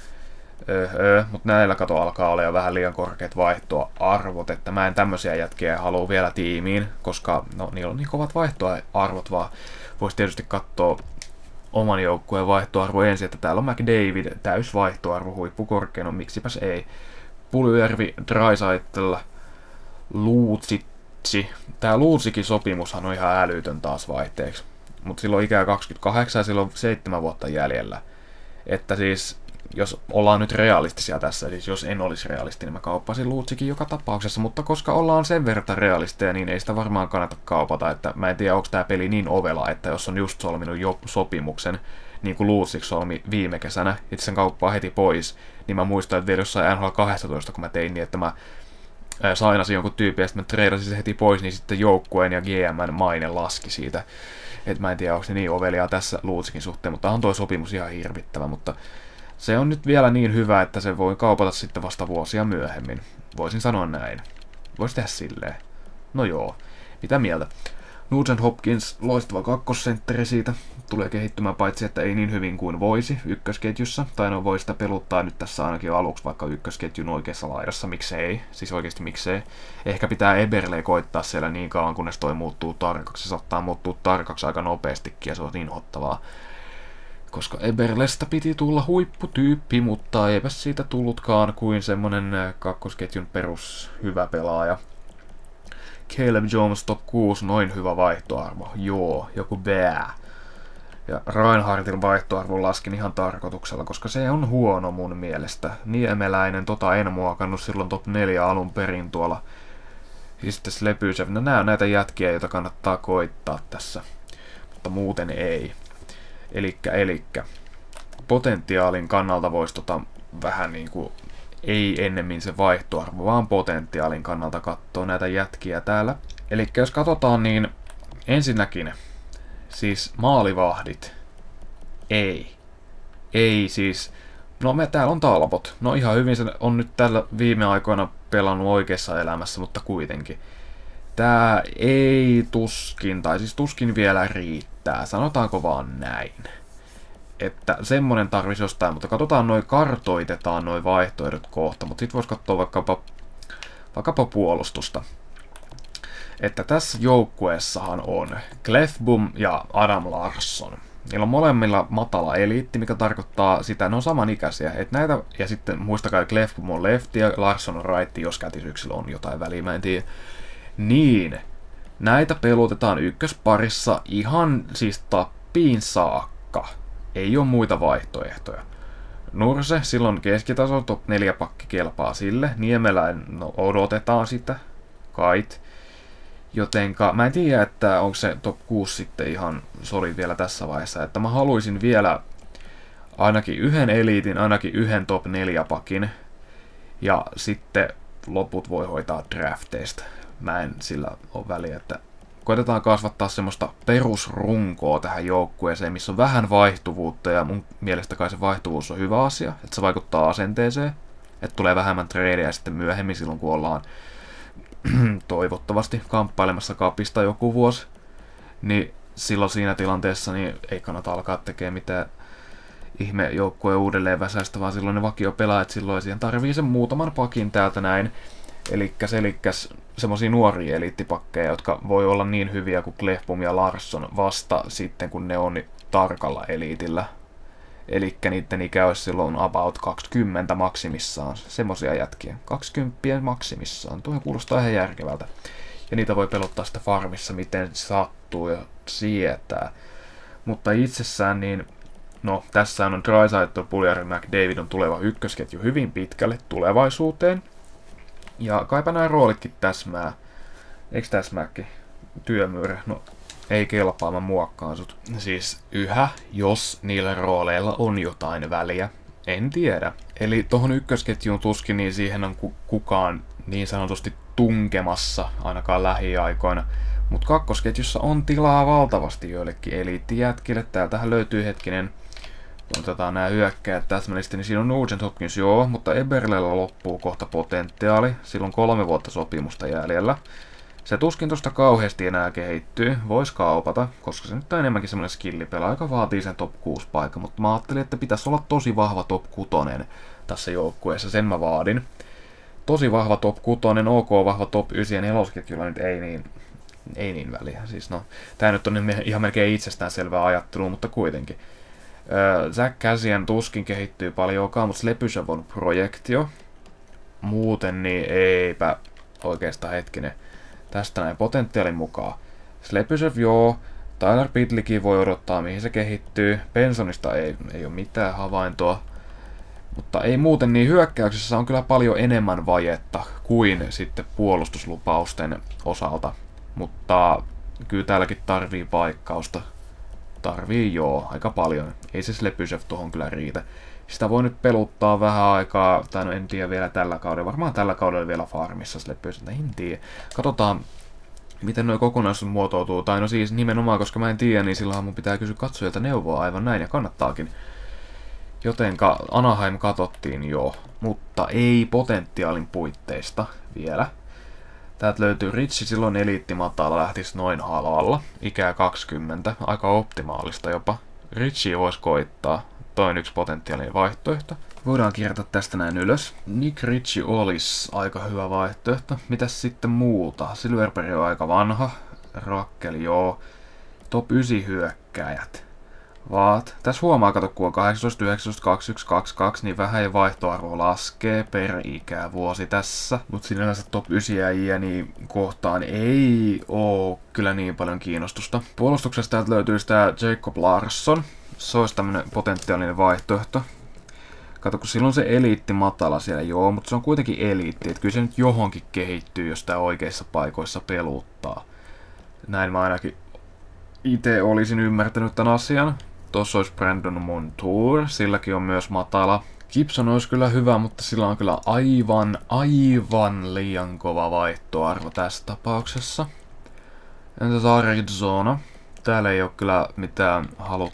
Mutta näillä alkaa olla jo vähän liian korkeat vaihtoarvot, että mä en tämmöisiä jätkiä halua vielä tiimiin, koska no, niillä on niin kovat vaihtoarvot, vaan voisi tietysti katsoa oman joukkueen vaihtoarvo ensin, että täällä on McDavid, täys vaihtoarvo, huippukorkein, no miksipäs ei. Puljujärvi, Draisaitl, Luutsitsi. Tää Luutsikin sopimushan on ihan älytön taas vaihteeksi, mutta silloin ikää 28 ja silloin 7 vuotta jäljellä. Että siis jos ollaan nyt realistisia tässä, siis jos en olisi realistinen, mä kauppasin Luutsikin joka tapauksessa, mutta koska ollaan sen verran realisteja, niin ei sitä varmaan kannata kaupata, että mä en tiedä, onko tää peli niin ovela, että jos on just solminut jo sopimuksen, niin kuin Luutsik solmi viime kesänä, itse sen kauppaa heti pois, niin mä muistan, että vielä jossain NHL 12, kun mä tein niin, että mä sainasin jonkun tyypin ja sitten mä treidasin se heti pois, niin sitten joukkueen ja GM:n maine laski siitä. Et mä en tiedä, onko se niin oveliaa tässä Luutsikin suhteen, mutta on toi sopimus ihan hirvittävä, mutta se on nyt vielä niin hyvä, että se voi kaupata sitten vasta vuosia myöhemmin. Voisin sanoa näin. Voisi tehdä silleen. No joo, mitä mieltä? Nugent Hopkins, loistava kakkosentteri siitä. Tulee kehittymään paitsi, että ei niin hyvin kuin voisi ykkösketjussa. Tai no voi sitä peluttaa nyt tässä ainakin jo aluksi vaikka ykkösketjun oikeassa laidassa. Miksei? Siis oikeasti miksei? Ehkä pitää Eberle koittaa siellä niin kauan, kunnes toi muuttuu tarkaksi. Se saattaa muuttua tarkaksi aika nopeastikin ja se on niin hottavaa. Koska Eberlestä piti tulla huipputyyppi, mutta eipä siitä tullutkaan kuin semmonen kakkosketjun perus hyvä pelaaja. Caleb Jones top 6, noin hyvä vaihtoarvo. Joo, joku bää. Ja Reinhardtin vaihtoarvon laskin ihan tarkoituksella, koska se on huono mun mielestä. Niemeläinen, en muokannut silloin top 4 alun perin tuolla. Ja sitten Slepysev, no nää on näitä jätkiä, joita kannattaa koittaa tässä. Mutta muuten ei. Elikkä potentiaalin kannalta voisi vähän niinku, ei ennemmin se vaihtoarvo, vaan potentiaalin kannalta katsoa näitä jätkiä täällä. Elikkä jos katsotaan, niin ensinnäkin siis maalivahdit. Ei siis, no täällä on Talbot. No ihan hyvin se on nyt tällä viime aikoina pelannut oikeassa elämässä, mutta kuitenkin. Tää ei tuskin vielä riittää, sanotaanko vaan näin. Että semmonen tarvisi jostain, mutta katsotaan kartoitetaan noi vaihtoehdot kohta, mutta sit vois katsoa vaikkapa puolustusta. Että tässä joukkueessahan on Clefbaum ja Adam Larsson. Niillä on molemmilla matala eliitti, mikä tarkoittaa sitä, ne on samanikäisiä. Et näitä, ja sitten muistakaa, Clefbaum on lefti ja Larsson on right, jos kätisyksillä on jotain väliä, mä en tiedä. Niin, näitä pelutetaan ykkösparissa ihan siis tappiin saakka. Ei ole muita vaihtoehtoja. Nurse, silloin keskitaso, top 4 pakki kelpaa sille. Niemelän, no odotetaan sitä, kait. Jotenka, mä en tiedä, että onko se top 6 sitten ihan solid vielä tässä vaiheessa. Että mä haluaisin vielä ainakin yhden eliitin, ainakin yhden top 4 pakin. Ja sitten loput voi hoitaa drafteista. Mä en sillä ole väliä, että koitetaan kasvattaa semmoista perusrunkoa tähän joukkueeseen, missä on vähän vaihtuvuutta, ja mun mielestä kai se vaihtuvuus on hyvä asia, että se vaikuttaa asenteeseen, että tulee vähemmän tradeja sitten myöhemmin silloin, kun ollaan toivottavasti kamppailemassa kapista joku vuosi, niin silloin siinä tilanteessa niin ei kannata alkaa tekemään mitään ihme joukkueen uudelleen väsäistä, vaan silloin ne vakiopelaajat silloin siihen tarvii sen muutaman pakin täältä näin. Elikkäs semmosia nuoria eliittipakkeja, jotka voi olla niin hyviä kuin Clefbaum ja Larsson vasta sitten, kun ne on tarkalla eliitillä. Elikkä niitten ikä olisi silloin about 20 maksimissaan. Semmosia jätkiä. 20 maksimissaan. Tuo kuulostaa ihan järkevältä. Ja niitä voi pelottaa sitä farmissa, miten sattuu ja sietää. Mutta itsessään niin, no tässä on Draisaitl, Puljujärvi, McDavid on tuleva ykkösketju hyvin pitkälle tulevaisuuteen. Ja kaipa nämä roolitkin täsmää. Eiks täsmääkin? työmyyrä. No, ei kelpaa, mä muokkaan sut. Siis yhä, jos niillä rooleilla on jotain väliä. En tiedä. Eli tohon ykkösketjuun tuskin, niin siihen on kukaan niin sanotusti tunkemassa, ainakaan lähiaikoina. Mutta kakkosketjussa on tilaa valtavasti joillekin eliittijätkille. Täältähän löytyy hetkinen, otetaan nämä hyökkäjät täsmällisesti, niin siinä on Nugent Hopkins, joo, mutta Eberlellä loppuu kohta potentiaali. Sillä on 3 vuotta sopimusta jäljellä. Se tuskin tosta kauheasti enää kehittyy, vois kaupata, koska se nyt on enemmänkin semmonen skillipelaaja, joka vaatii sen top 6 paikan, mutta mä ajattelin, että pitäisi olla tosi vahva top 6 tässä joukkueessa, sen mä vaadin. Tosi vahva top 6, ok vahva top 9 ja nelosketjulla nyt ei niin väliä. Siis no, tää nyt on ihan melkein itsestäänselvää ajattelua, mutta kuitenkin. Zach Cassian tuskin kehittyy paljonkaan, mutta Slepyshev on projektio. Muuten niin eipä oikeastaan hetkinen. Tästä näin potentiaalin mukaan. Slepyshev joo, Tyler Pitlickin voi odottaa mihin se kehittyy. Bensonista ei ole mitään havaintoa. Mutta ei muuten, niin hyökkäyksessä on kyllä paljon enemmän vajetta kuin sitten puolustuslupausten osalta. Mutta kyllä täälläkin tarvii paikkausta. Tarvii joo, aika paljon. Ei se Slepyshev tuohon kyllä riitä. Sitä voi nyt peluttaa vähän aikaa, tai no en tiedä vielä tällä kaudella. Varmaan tällä kaudella vielä farmissa Slepyshev, en tiedä. Katsotaan, miten nuo kokonaisuus muotoutuu. Tai no siis nimenomaan, koska mä en tiedä, niin silloinhan mun pitää kysyä katsojilta neuvoa aivan näin, ja kannattaakin. Jotenka Anaheim katsottiin jo, mutta ei potentiaalin puitteista vielä. Täältä löytyy Ritchie, silloin eliittimatala lähtisi noin halvalla, ikää 20, aika optimaalista jopa. Ritchie voisi koittaa, toi yksi potentiaalinen vaihtoehto. Voidaan kirjata tästä näin ylös. Nick Ritchie olisi aika hyvä vaihtoehto. Mitäs sitten muuta? Silverberg on aika vanha, Rakkel joo, top 9 hyökkääjät. Tässä huomaa, kato, kun on 18, 19, 21, 22, niin vähän vaihtoarvo laskee per ikävuosi tässä. Mutta sinänsä top 9 jäjiä niin kohtaan ei oo kyllä niin paljon kiinnostusta. Puolustuksesta täältä löytyy sitä Jacob Larsson. Se olisi tämmönen potentiaalinen vaihtoehto. Kato, kun silloin se eliitti matala siellä, joo, mutta se on kuitenkin eliitti. Että kyllä se nyt johonkin kehittyy, jos tää oikeissa paikoissa peluttaa. Näin mä ainakin itse olisin ymmärtänyt tämän asian. Tossa olisi Brandon Montour, silläkin on myös matala. Gibson olisi kyllä hyvä, mutta sillä on kyllä aivan liian kova vaihtoarvo tässä tapauksessa. Entäs Arizona? Täällä ei ole kyllä mitään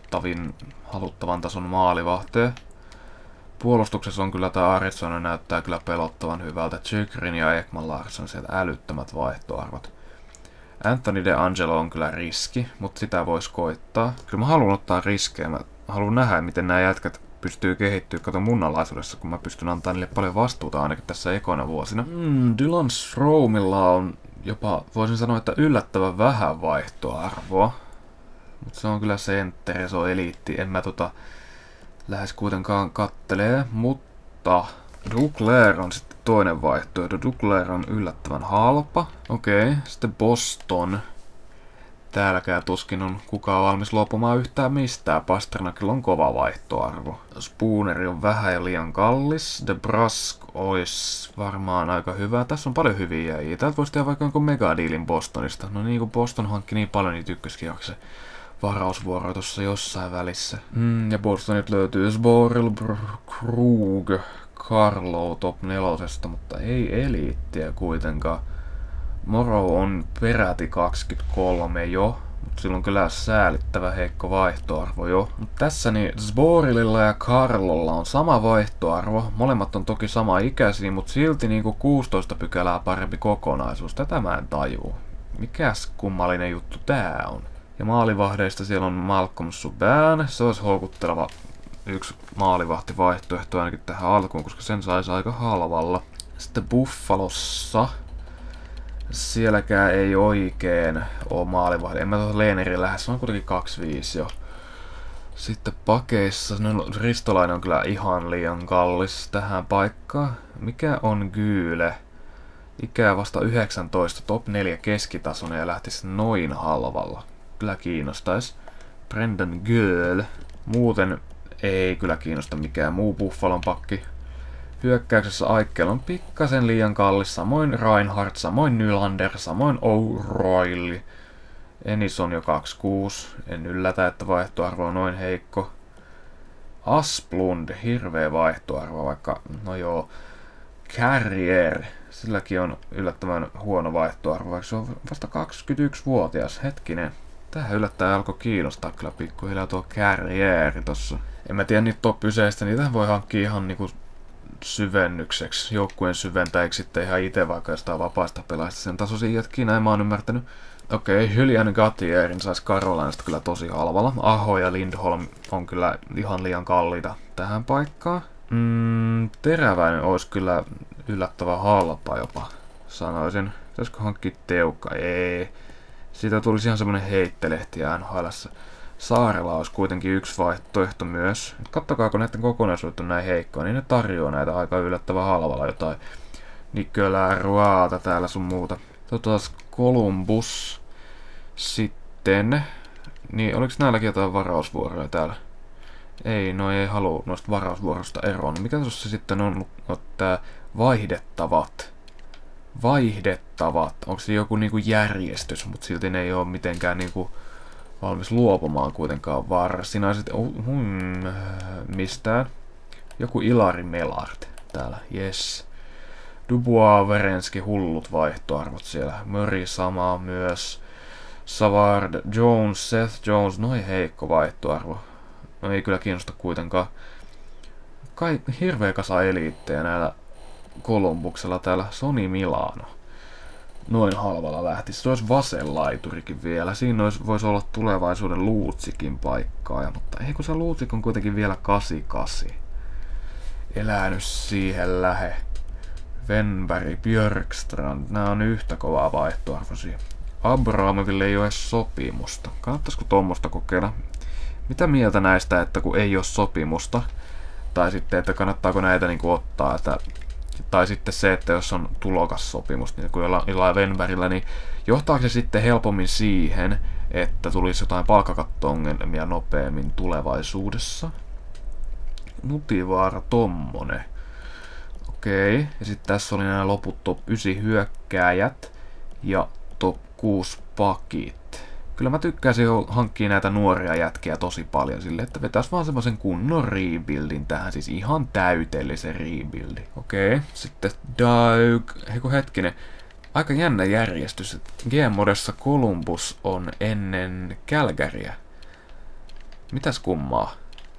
haluttavan tason maalivahteja. Puolustuksessa on kyllä tää Arizona näyttää kyllä pelottavan hyvältä. Chikrin ja Ekman Larsson sieltä älyttömät vaihtoarvot. Anthony DeAngelo on kyllä riski, mutta sitä voisi koittaa. Kyllä mä haluan ottaa riskejä. Mä haluan nähdä, miten nämä jätkät pystyy kehittyä. Kato mun alaisuudessa, kun mä pystyn antaa niille paljon vastuuta ainakin tässä ekoina vuosina. Dylan Stromilla on jopa, voisin sanoa, että yllättävän vähän vaihtoarvoa. Mutta se on kyllä sentteri, se on eliitti. En mä lähes kuitenkaan kattelee, mutta Duclair on sitten toinen vaihtoehto. Duclair on yllättävän halpa. Okei, sitten Boston. Täälläkään tuskin on kukaan valmis luopumaan yhtään mistään. Pasternakilla on kova vaihtoarvo. Spooneri on vähän ja liian kallis. DeBrusk olisi varmaan aika hyvä. Tässä on paljon hyviä jäjiä. Täältä voisi tehdä vaikka jonkun megadealin Bostonista. No niin kuin Boston hankki niin paljon niitä ykköskierroksen varausvuoroja tuossa jossain välissä. Ja Bostonit löytyy Sboril, Krug, Carlo top 4, mutta ei eliittiä kuitenkaan. Morrow on peräti 23 jo, mutta sillä on kyllä säälittävä heikko vaihtoarvo jo. Mut tässä niin Zborililla ja Carlolla on sama vaihtoarvo. Molemmat on toki sama ikäisiä, mutta silti niinku 16 pykälää parempi kokonaisuus. Tätä mä en tajuu. Mikäs kummallinen juttu tää on? Ja maalivahdeista siellä on Malcolm Subban. Se olisi houkutteleva yksi maalivahtivaihtoehto ainakin tähän alkuun, koska sen saisi aika halvalla. Sitten Buffalossa. Sielläkään ei oikein oo maalivahti. En mä tuohon Lehnerin lähes, se on kuitenkin 25 jo. Sitten pakeissa, no Ristolainen on kyllä ihan liian kallis tähän paikkaan. Mikä on Gyle? Ikää vasta 19, top 4 keskitasoinen ja lähtisi noin halvalla. Kyllä kiinnostais. Brendan Girl. Muuten ei kyllä kiinnosta mikään muu Buffalon pakki. Hyökkäyksessä Aikkel on pikkasen liian kallis, samoin Reinhardt, samoin Nylander, samoin O'Reilly. Ennis on jo 26. En yllätä, että vaihtoarvo on noin heikko. Asplund, hirveä vaihtoarvo, vaikka, no joo. Carrier, silläkin on yllättävän huono vaihtoarvo, vaikka se on vasta 21-vuotias. Hetkinen. Tähän yllättäen alkoi kiinnostaa kyllä pikkuhiljaa tuo Carrier tossa. En mä tiedä niitä top-yseistä, niitä voi hankkia ihan niinku syvennykseksi, joukkueen syventäjiksi sitten ihan itse vaikka jostain vapaista pelaajista. Sen tasoisia jätkiä, näin mä oon ymmärtänyt. Okei, Julian Gautierin saisi Carolinasta kyllä tosi halvalla. Aho ja Lindholm on kyllä ihan liian kalliita tähän paikkaan. Teräväinen olisi kyllä yllättävän halpa jopa, sanoisin. Pitäisikö hankkia Teukka? Ei. Siitä tulisi ihan semmonen heittelehti NHL:ssä. Saarella olisi kuitenkin yksi vaihtoehto myös. Kattokaa, kun näiden kokonaisuudet on näin heikkoa, niin ne tarjoaa näitä aika yllättävän halvalla jotain. Nicolas Ruata täällä sun muuta. Columbus. Sitten. Niin, oliko näilläkin jotain varausvuoroja täällä? Ei, no ei halua noista varausvuorosta eroon. Mikä tuossa sitten on tää vaihdettavat? Vaihdettavat. Onko se joku niinku järjestys, mutta silti ne ei ole mitenkään niinku valmis luopumaan kuitenkaan varsinaisesti. Mistään? Joku Ilari Melart täällä, yes. Dubois, Verenski, hullut vaihtoarvot siellä. Murray samaa myös. Savard, Jones, Seth Jones, noin heikko vaihtoarvo. No ei kyllä kiinnosta kuitenkaan. Hirveä kasa eliittejä näillä Columbuksella täällä. Sony Milano. Noin halvalla lähtisi. Se olisi vasen laiturikin vielä. Siinä voisi olla tulevaisuuden Luutsikin paikkaa. Mutta ei kun se Luutsik on kuitenkin vielä 88. Elää nyt siihen lähe. Venberg, Björkstrand. Nämä on yhtä kovaa vaihtoarvoisia. Abramoville ei ole edes sopimusta. Kannattaisiko tuommoista kokeilla? Mitä mieltä näistä, että kun ei ole sopimusta? Tai sitten, että kannattaako näitä niinku ottaa? Että tai sitten se, että jos on tulokas sopimus, niin kuin jollain Venbergillä, niin johtaako se sitten helpommin siihen, että tulisi jotain palkkakatto-ongelmia nopeammin tulevaisuudessa? Nutivaara tommonen. Okei, ja sitten tässä oli nämä loput top 9 hyökkääjät ja top 6 pakit. Kyllä mä tykkäisin hankkia näitä nuoria jätkiä tosi paljon sille, että vetäis vaan semmoisen kunnon rebuildin tähän, siis ihan täyteellisen rebuildi. Okei, sitten Daug, hetkinen, aika jännä järjestys. GM-modessa Columbus on ennen Calgaryä. Mitäs kummaa?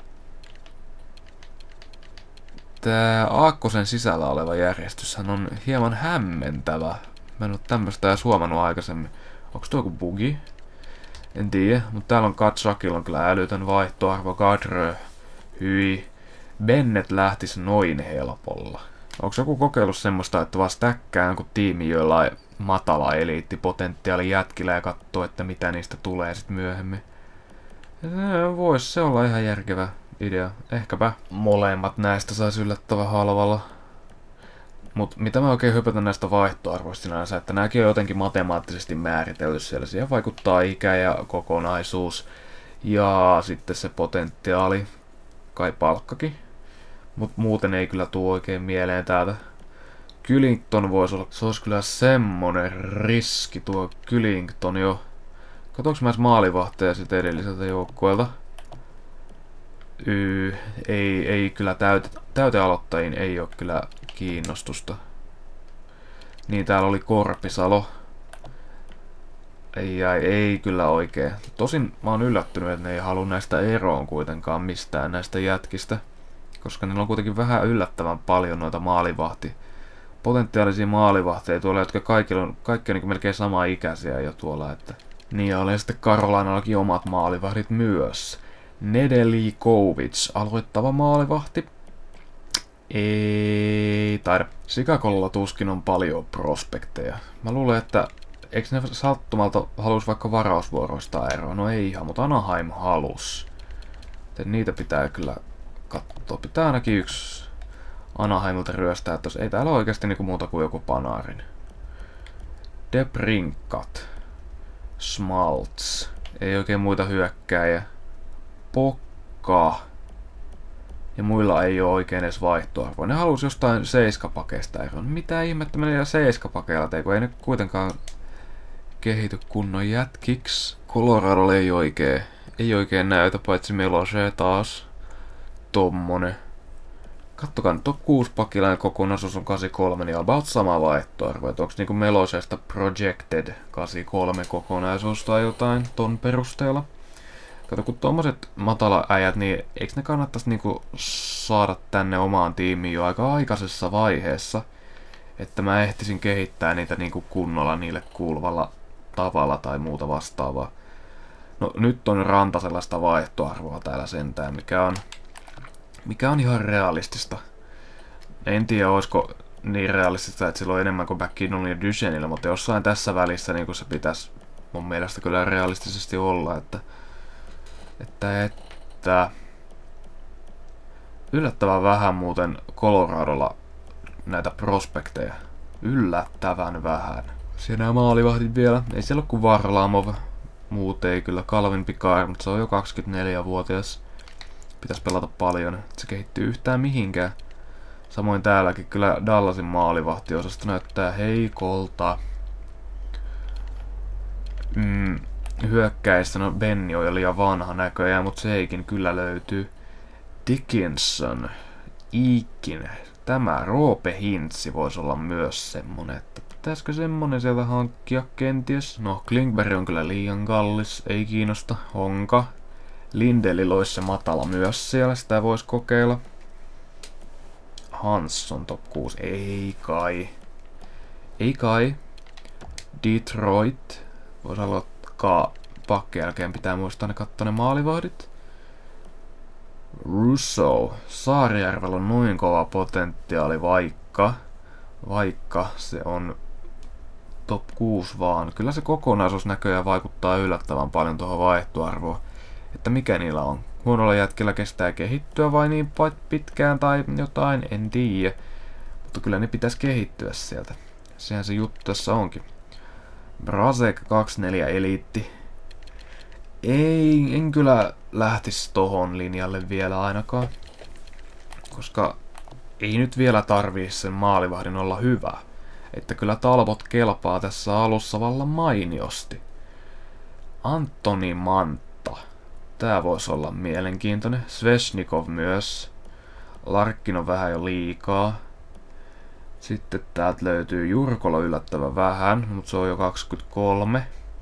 Tää aakkosen sisällä oleva järjestyshän on hieman hämmentävä. Mä en oo tämmöstä edes huomannut aikaisemmin. Onks tuo joku bugi? En tiedä, mutta täällä on Katsakilla on kyllä älytön vaihtoarvo. Gadrö, hyi. Bennett lähtis noin helpolla. Onks joku kokeillut semmoista, että vaan stäkkää jonkun tiimi jollain matala eliittipotentiaali jätkillä ja katsoo, että mitä niistä tulee sit myöhemmin? Vois se olla ihan järkevä idea. Ehkäpä molemmat näistä sais yllättävän halvalla. Mut mitä mä oikein hypätän näistä vaihtoarvoista sinänsä, että nääkin on jotenkin matemaattisesti määritelty siellä. Siihen vaikuttaa ikä ja kokonaisuus ja sitten se potentiaali, kai palkkakin. Mut muuten ei kyllä tuu oikein mieleen täältä. Kylington voisi olla, se olisi kyllä semmonen riski tuo Kylington jo. Katoinko mä edes maalivahteja sit edelliseltä joukkueelta? Ei kyllä täytealoittajiin ei oo kyllä kiinnostusta. Niin täällä oli Korpisalo. Ei kyllä oikein. Tosin mä oon yllättynyt, että ne ei halua näistä eroon kuitenkaan mistään näistä jätkistä. Koska niillä on kuitenkin vähän yllättävän paljon noita potentiaalisia maalivahteja tuolla, jotka kaikki on niin melkein sama ikäisiä jo tuolla. Että. Niin ja oli sitten Karolainallakin omat maalivahdit myös. Nedeljkovic, aloittava maalivahti. Ei taida. Chicagolla tuskin on paljon prospekteja. Mä luulen, että eikö ne sattumalta halus vaikka varausvuoroista eroa? No ei ihan, mutta Anaheim halus. Joten niitä pitää kyllä katsoa. Pitää ainakin yksi Anaheimilta ryöstää, että ei täällä oikeasti niinku muuta kuin joku Panarin. Debrinkat. Schmaltz. Ei oikein muita hyökkääjä. Pokka. Ja muilla ei ole oikein edes vaihtoarvoa. Ne halusi jostain seiskapakeista eroon. Mitä ihmettä menee seiskapakeilla tee, kun ei ne kuitenkaan kehity kunnon jätkiksi. Coloradolla ei oikein näytä, paitsi Melosee taas. Tommonen. Kattokaa nyt, top 6 pakilainen kokonaisuus on 83, niin about sama vaihtoarvo. Onko niinku Meloseesta projected 83 kokonaisuus tai jotain ton perusteella? Kato, kun tommoset matala äijät, niin eikö ne kannattaisi niinku saada tänne omaan tiimiin jo aika aikaisessa vaiheessa? Että mä ehtisin kehittää niitä niinku kunnolla niille kuuluvalla tavalla tai muuta vastaavaa. No nyt on ranta sellaista vaihtoarvoa täällä sentään, mikä on ihan realistista. En tiedä, olisiko niin realistista, että sillä on enemmän kuin McKinnonilla ja Duchenilla, mutta jossain tässä välissä niin se pitäisi mun mielestä kyllä realistisesti olla, että yllättävän vähän muuten Coloradolla näitä prospekteja. Yllättävän vähän. Siellä nämä maalivahdit vielä. Ei siellä ole kuin Varlamov. Muut ei kyllä. Calvin Pickard, mutta se on jo 24-vuotias. Pitäisi pelata paljon. Se kehittyy yhtään mihinkään. Samoin täälläkin kyllä Dallasin maalivahtiosasto näyttää heikolta. Hyökkäistä, no Benni on jo liian vanha näköjään, mutta seikin kyllä löytyy. Dickinson, Iikin, tämä Roope Hintsi voisi olla myös semmonen, että pitäisikö semmonen sieltä hankkia kenties? No, Klingberg on kyllä liian kallis, ei kiinnosta. Honka. Lindelillä olisi se matala myös siellä, sitä voisi kokeilla. Hansson top 6, ei kai. Detroit, voisi aloittaa pakkeen jälkeen, pitää muistaa ne katsoa ne maalivahdit. Russo, Saarijärvellä on noin kova potentiaali, vaikka se on top 6 vaan. Kyllä se kokonaisuus näköjään vaikuttaa yllättävän paljon tuohon vaihtoarvoon. Että mikä niillä on. Huonolla jätkellä kestää kehittyä vai niin pitkään tai jotain, en tiedä. Mutta kyllä ne pitäisi kehittyä sieltä. Sehän se juttu tässä onkin. Brasek 24 eliitti. En kyllä lähtisi tohon linjalle vielä ainakaan. Koska ei nyt vielä tarvii sen maalivahdin olla hyvä. Että kyllä Talbot kelpaa tässä alussa vallan mainiosti. Antoni Manta. Tää voisi olla mielenkiintoinen. Sveshnikov myös. Larkkin on vähän jo liikaa. Sitten täältä löytyy Jurkola yllättävän vähän, mutta se on jo 23.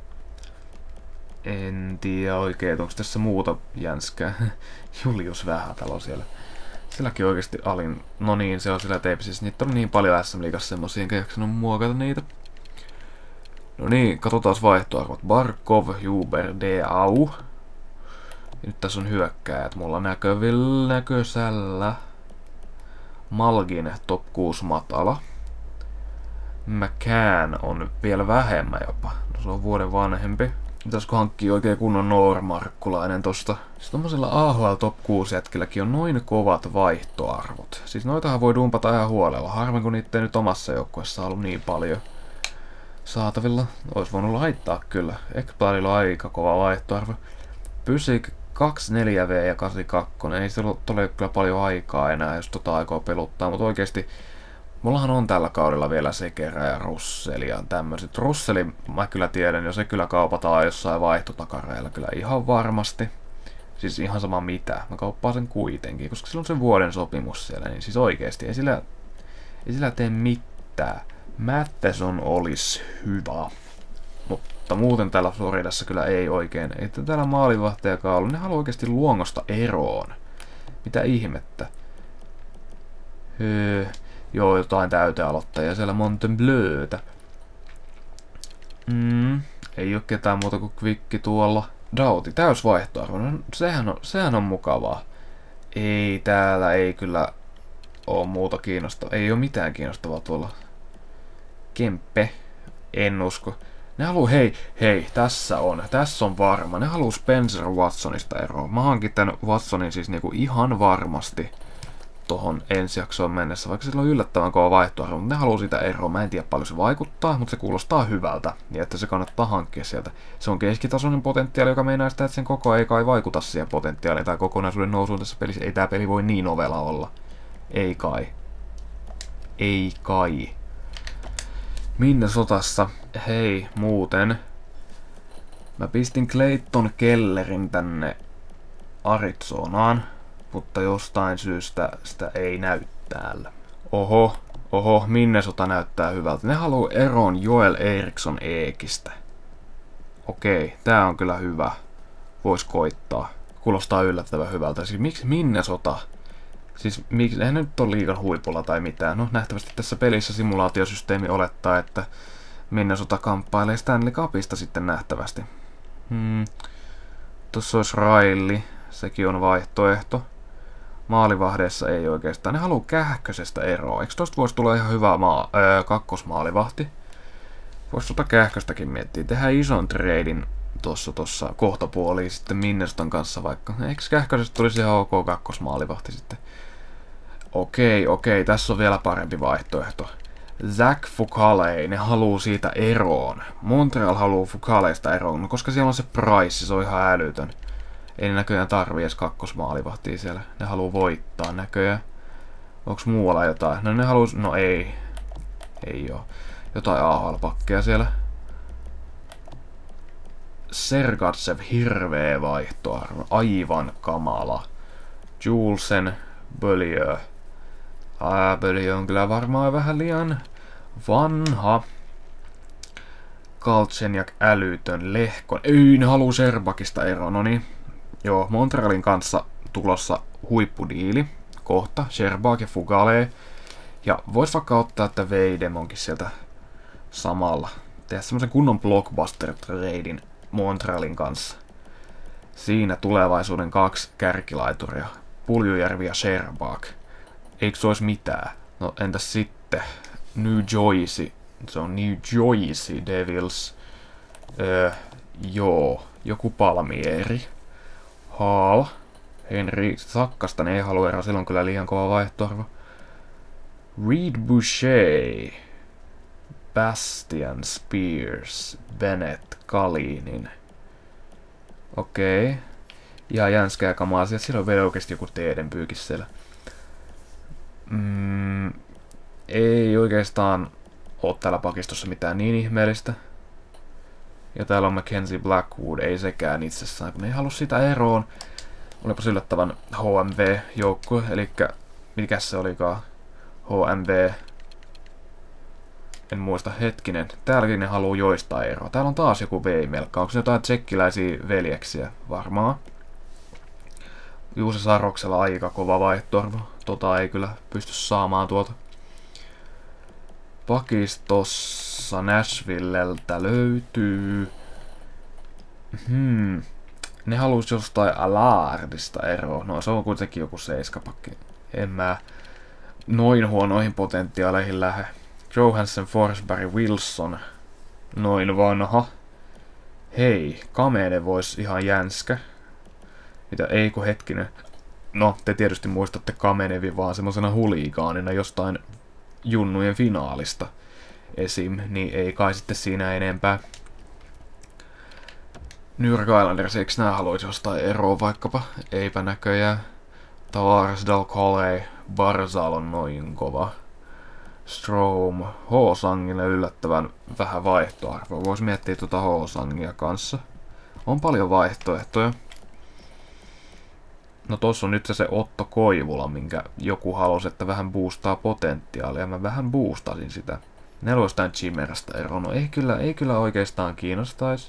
En tiedä oikein, onko tässä muuta jänskää. Julius Vähätalo siellä. Silläkin oikeesti alin. No niin, se on sillä teipsissä. Niitä on niin paljon SM-liigassa semmosia, enkä jaksanut muokata niitä. No niin, katsotaan vaihtoarvot. Barkov, Huber, Deau. Ja nyt tässä on hyökkääjät. Mulla näkösällä. Malgin top 6 matala. McCann on vielä vähemmän jopa. No, se on vuoden vanhempi. Pitäisikö hankkia oikein kunnon Noormarkkulainen tosta? Siis tommosella AHL top 6 jätkilläkin on noin kovat vaihtoarvot. Siis noitahan voi dumpata ihan huolella. Harvoin kun niitä ei nyt omassa joukkueessa ollut niin paljon saatavilla. Ois voinut laittaa kyllä. Ekbladilla on aika kova vaihtoarvo. Pysyk 24V ja 82. Ei se ole kyllä paljon aikaa enää, jos tota aikoo peluttaa, mutta oikeesti mullahan on tällä kaudella vielä Sekerä ja Russeli ja tämmöiset. Russeli mä kyllä tiedän, ja se kyllä kaupataan jossain vaihtotakareilla kyllä ihan varmasti. Siis ihan sama mitä. Mä kauppaan sen kuitenkin, koska sillä on se vuoden sopimus siellä, niin siis oikeesti ei sillä tee mitään. Matheson olisi hyvä. Mutta muuten täällä Floridassa kyllä ei oikein. Ei täällä maalivahtejakaan ollut. Ne haluaa oikeesti luongosta eroon. Mitä ihmettä? Joo, jotain täytealoittajia siellä Montaignebleuta. Ei oo ketään muuta kuin Kvikki tuolla. Dauti, täysvaihtoarvo. No, sehän on mukavaa. Ei täällä ei kyllä oo muuta kiinnostavaa. Ei oo mitään kiinnostavaa tuolla. Kempe. En usko. Ne haluu, hei, tässä on varma. Ne haluu Spencer Watsonista eroon. Mä hankin tän Watsonin siis niinku ihan varmasti tohon ensi jaksoon mennessä, vaikka sillä on yllättävän kova vaihtoarvo, mutta ne haluu sitä eroon. Mä en tiedä paljon se vaikuttaa, mutta se kuulostaa hyvältä, niin että se kannattaa hankkia sieltä. Se on keskitasoinen potentiaali, joka meinaa sitä, että sen koko ei kai vaikuta siihen potentiaaliin tai kokonaisuuden nousuun tässä pelissä. Ei tää peli voi niin ovela olla. Ei kai. Minnesotassa, hei, muuten. Mä pistin Clayton Kellerin tänne Arizonaan, mutta jostain syystä sitä ei näy täällä. Oho, Minnesota näyttää hyvältä. Ne haluu eroon Joel Eriksson Eekistä. Okei, tää on kyllä hyvä. Vois koittaa. Kuulostaa yllättävän hyvältä. Siis miksi Minnesota? Siis miksi? Eihän nyt ole liigan huipulla tai mitään. No nähtävästi tässä pelissä simulaatiosysteemi olettaa, että Minnesota kamppailee Stanley Cupista sitten nähtävästi. Tuossa olisi Riley. Sekin on vaihtoehto. Maalivahdeessa ei oikeastaan. Ne haluu Kähkösestä eroa. Eikö tosta voisi tulla ihan hyvä kakkosmaalivahti? Voisi Kähköstäkin miettiä. Tehdään ison treidin tossa kohtapuoliin sitten Minnesotan kanssa vaikka. Eikö Kähkösestä tulisi ihan ok kakkosmaalivahti sitten? Okei, tässä on vielä parempi vaihtoehto. Zach Fucale, ne haluu siitä eroon. Montreal haluu Fucaleista eroon, no koska siellä on se price, se on ihan älytön. Ei ne näköjään tarvii edes kakkosmaalivahtia siellä. Ne haluu voittaa näköjään. Onks muualla jotain? No ne haluu... No ei. Ei oo. Jotain AHL-pakkeja siellä. Sergatsev hirveä vaihtoarvo. Aivan kamala. Julesen, Beaulieu. Beaulieu on kyllä varmaan vähän liian vanha. Galchenyuk älytön, Lehkon. Ei, ne haluu Serbakista eroon. Noniin. Joo, Montrealin kanssa tulossa huippudiili. Kohta, Sherbak ja Fugale. Ja vois vaikka ottaa, että Veidemonkin sieltä samalla. Tehdä semmosen kunnon blockbuster-treidin Montrealin kanssa. Siinä tulevaisuuden 2 kärkilaituria. Puljujärvi ja Sherbak. Eikö se ois mitään? No entäs sitten? New Jersey. Se on New Jersey Devils. Joo. Joku Palmieri. Hall. Henri Sakkasta ei halua eroa. Sillä on kyllä liian kova vaihtoarvo. Reed Boucher. Bastian Spears. Bennett Kalinin. Okei. Ja jänskää kamaa. Siellä on vielä oikeesti joku teedenpyykis siellä. Ei oikeastaan oo täällä pakistossa mitään niin ihmeellistä. Ja täällä on Mackenzie Blackwood, ei sekään itsessään, kun ei halua sitä eroon. Olipas yllättävän HMV-joukkue, eli mikä se olikaan? HMV. En muista, hetkinen. Täälläkin ne haluu joistaa eroa. Täällä on taas joku V-melkka. Onko se jotain tsekkiläisiä veljeksiä? Varmaan. Juuse Saroksella aika kova vaihtoarvo. Ei kyllä pysty saamaan tuolta. Pakistossa Nashvilleltä löytyy... Ne halusi jostain Alardista eroa. No se on kuitenkin joku 7-pakki. En mä noin huonoihin potentiaaleihin lähde. Johansson, Forsberg, Wilson. Noin vanha. Hei, Kamene vois ihan jänskä. Mitä, eikö hetkinen. No, te tietysti muistatte Kamenevin vaan semmosena huligaanina jostain junnujen finaalista esim. Niin ei kai sitten siinä enempää. New York Islanders, eikö nää haluaisi jostain eroa vaikkapa? Eipä näköjään. Tavares, Dalcole, Barzal on noin kova. Strome, H-Sangille yllättävän vähän vaihtoarvoa. Vois miettiä tuota H-Sangia kanssa. On paljon vaihtoehtoja. No tossa on nyt se Otto Koivula, minkä joku halusi, että vähän boostaa potentiaalia. Mä vähän boostasin sitä. Ne haluaisi tän Chimerasta eroon. No ei kyllä oikeastaan kiinnostais.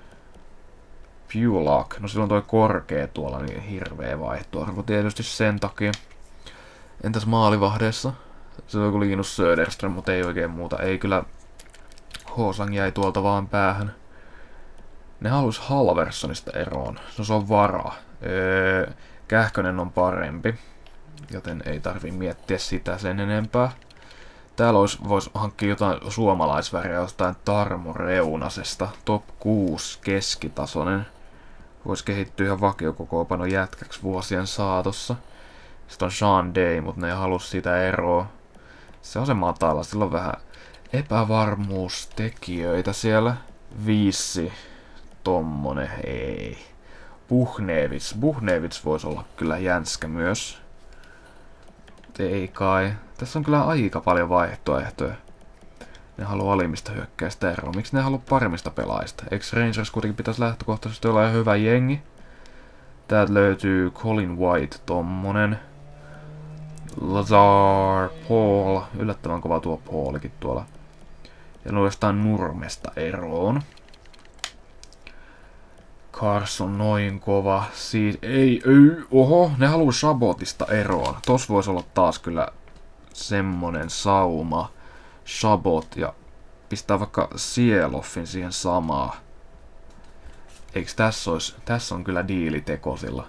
Pulock. No silloin toi korkea tuolla, niin hirveä vaihtoarvo tietysti sen takia. Entäs maalivahdeessa? Se on joku Linus Söderström, mutta ei oikein muuta. Ei kyllä Hosang jäi tuolta vaan päähän. Ne halus Halverssonista eroon. No se on varaa. Kähkönen on parempi, joten ei tarvi miettiä sitä sen enempää. Täällä vois hankkia jotain suomalaisväriä jostain Tarmo Reunasesta. Top 6 keskitasoinen. Vois kehittyä ihan vakiokokoonpanon jätkäksi vuosien saatossa. Sitten on Sean Day, mutta ne ei halua sitä eroa. Se on se matala, sillä on vähän epävarmuustekijöitä siellä. 5. Tommonen, ei. Buhnevits voisi olla kyllä jänskä myös. Ei kai. Tässä on kyllä aika paljon vaihtoehtoja. Ne haluaa alimmista hyökkäistä eroa. Miksi ne haluaa paremmista pelaajista? Eikö Rangers kuitenkin pitäisi lähtökohtaisesti olla hyvä jengi? Täältä löytyy Colin White, tommonen. Lazar, Paul. Yllättävän kova tuo Paulikin tuolla. Ja noistaan Nurmesta eroon. Carson noin kova. Oho, ne haluu Chabotista eroon. Tos voisi olla taas kyllä semmonen sauma. Chabot ja pistää vaikka Sieloffin siihen samaa. Eiks tässä on kyllä diili tekosilla.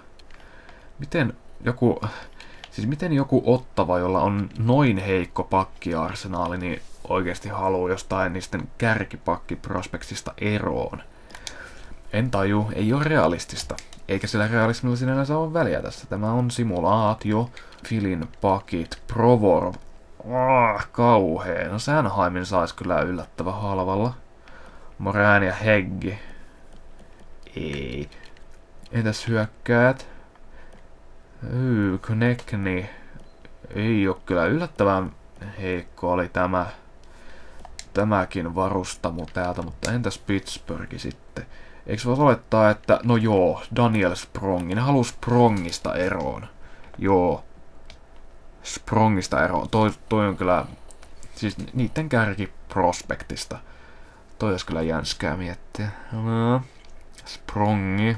Miten joku Ottava, jolla on noin heikko pakkiarsenaali, niin oikeesti haluu jostain niisten kärkipakkiprospektista eroon? En taju, ei ole realistista. Eikä sillä realismilla sinänsä ole väliä tässä. Tämä on simulaatio. Filin pakit, Provor. Kauhea. No Sanheimin sais kyllä yllättävän halvalla. Moran ja Heggi. Ei. Entäs hyökkäät? Konekni. Ei oo kyllä yllättävän heikko oli tämäkin varustamo täältä, mutta entäs Pittsburgh sitten? Eikö voisi olettaa, että no joo, Daniel Sprongi, ne haluu Sprongista eroon. Joo. Sprongista eroon. Toi on kyllä, siis niitten kärkiprospektista. Toi olisi kyllä jänskää miettiä. Sprongi,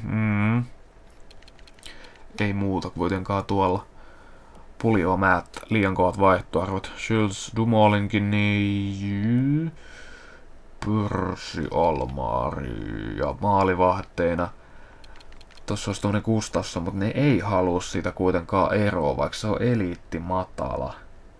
Ei muuta kuitenkaan tuolla. Puljomäät, liian kovat vaihtoarvot. Schultz, Dumoulinkin, niin... Pyrsi Almaari ja maalivahteina. Tossa olisi tuommoinen Gustafsson, mutta ne ei halua siitä kuitenkaan eroa, vaikka se on eliitti matala.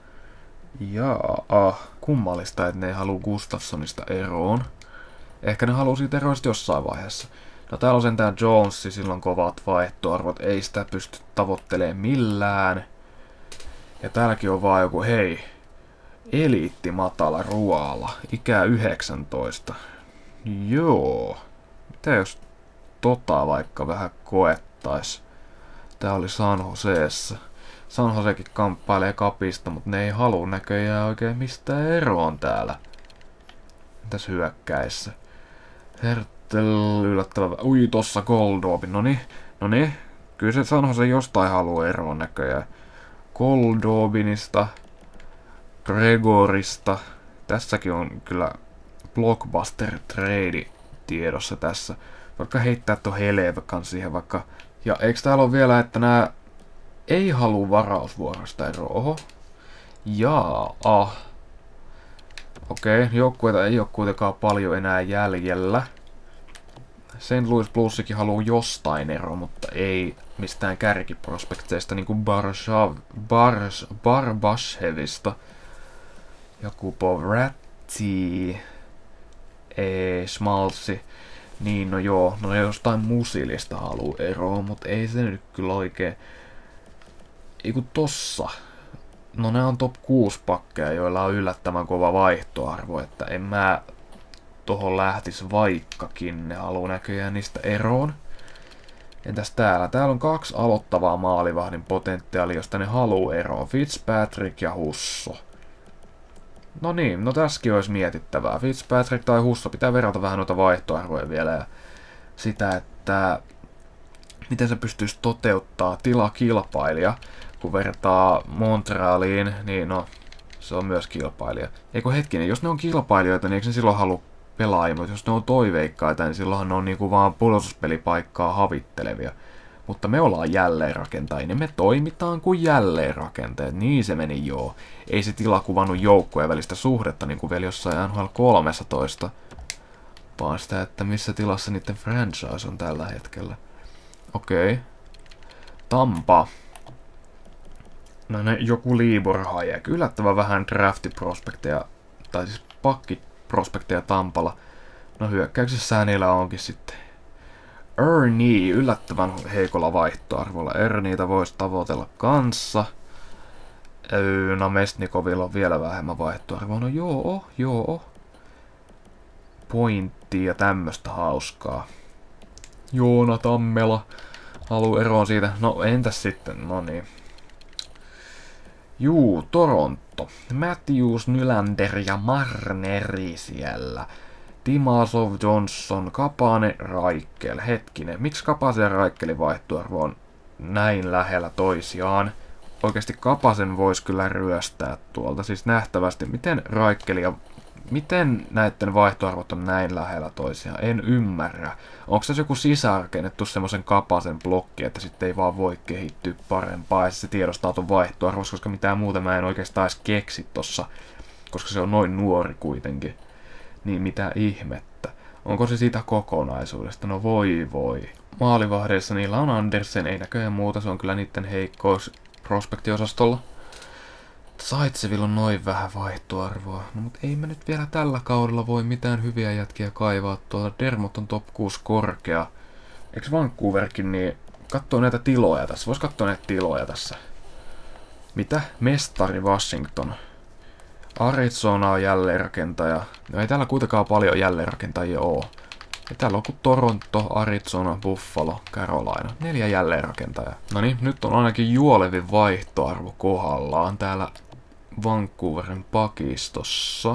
Kummallista, että ne ei halua Gustafssonista eroon. Ehkä ne haluaa siitä eroa jossain vaiheessa. No täällä on sentään Jonesi, silloin kovat vaihtoarvot, ei sitä pysty tavoittelemaan millään. Ja täälläkin on vaan joku, hei, eliitti matala ruoala, ikä 19. Joo. Mitä jos vaikka vähän koettais? Tää oli San Joseessa. San Josekin kamppailee kapista, mutta ne ei halua näköjään oikein mistään eroon täällä. Entäs hyökkäissä? Hertel yllättävä. Ui, tossa Goldorp. Noni. Kyllä se San Jose jostain haluaa eroon näköjään. Goldobinista. Gregorista. Tässäkin on kyllä blockbuster trade tiedossa tässä. Vaikka heittää tuon Helevekan siihen vaikka. Ja eikö täällä ole vielä, että nää ei halua varausvuorosta eroa? Oho. Okei, joukkueita ei ole kuitenkaan paljon enää jäljellä. St. Louis Bluesikin haluaa jostain eroa, mutta ei mistään kärkiprospekteista, niinku Barbashevista. Joku Ratti. Schmaltzi. Niin, no joo, no jostain Musilista haluu eroa, mutta ei se nyt kyllä oikein. Eiku tossa. No ne on top 6 pakkeja, joilla on yllättävän kova vaihtoarvo, että en mä tohon lähtis vaikkakin, ne haluu näköjään niistä eroon. Entäs täällä? Täällä on 2 aloittavaa maalivahdin potentiaalia, josta ne haluu eroon. Fitzpatrick ja Husso. No niin, no tässäkin olisi mietittävää. Fitzpatrick tai Husso, pitää verrata vähän noita vaihtoarvoja vielä ja sitä, että miten se pystyisi toteuttaa tilakilpailija. Kun vertaa Montrealiin, niin no, se on myös kilpailija. Eikö hetkinen, jos ne on kilpailijoita, niin eikö ne silloin halua pelaajia, mutta jos ne on toiveikkaita, niin silloinhan ne on niinku vaan puolustuspelipaikkaa havittelevia. Mutta me ollaan jälleenrakentajia, niin me toimitaan kuin jälleenrakentajat. Niin se meni joo. Ei se tila kuvannut joukkojen välistä suhdetta niin kuin vielä jossain NHL 13. Vaan sitä, että missä tilassa niiden franchise on tällä hetkellä. Okei. Tampa. No ne joku Libor Hayek. Yllättävän vähän draftiprospekteja, tai siis pakkiprospekteja Tampalla. No hyökkäyksessä niillä onkin sitten Ernie, yllättävän heikolla vaihtoarvolla. Erniitä voisi tavoitella kanssa. Namestnikovilla on vielä vähemmän vaihtoarvoa. No joo. Pointtia ja tämmöstä hauskaa. Joona Tammela haluu eroon siitä. No entäs sitten? No niin. Juu, Toronto. Matthews, Nylander ja Marneri siellä. Timashov, Johnson, Kapane, Raikel. Hetkinen, miksi Kapasen ja Raikelin vaihtoarvo on näin lähellä toisiaan? Oikeasti Kapasen voisi kyllä ryöstää tuolta. Siis nähtävästi, miten näiden vaihtoarvot on näin lähellä toisiaan? En ymmärrä. Onko tässä joku sisäänrakennettu semmoisen Kapasen blokki, että sitten ei vaan voi kehittyä parempaa ja se tiedostaa tuon vaihtoarvossa, koska mitään muuta mä en oikeastaan edes keksi tossa, koska se on noin nuori kuitenkin. Niin mitä ihmettä. Onko se siitä kokonaisuudesta? No voi. Maalivahdeissa niillä on Andersen, ei näköjään muuta, se on kyllä niiden heikkous prospektiosastolla. Zaitsevilla on noin vähän vaihtoarvoa. No mut ei me nyt vielä tällä kaudella voi mitään hyviä jätkiä kaivaa tuolta. Dermot on top 6 korkea. Eiks Vancouverkin niin kattoo näitä tiloja tässä? Vois kattoo näitä tiloja tässä. Mitä? Mestari Washington. Arizona on jälleenrakentaja. No ei täällä kuitenkaan paljon jälleenrakentajia oo. Ja täällä on kuin Toronto, Arizona, Buffalo, Carolina. 4 jälleenrakentajaa. No niin, nyt on ainakin juolevin vaihtoarvo kohdallaan täällä Vancouverin pakistossa.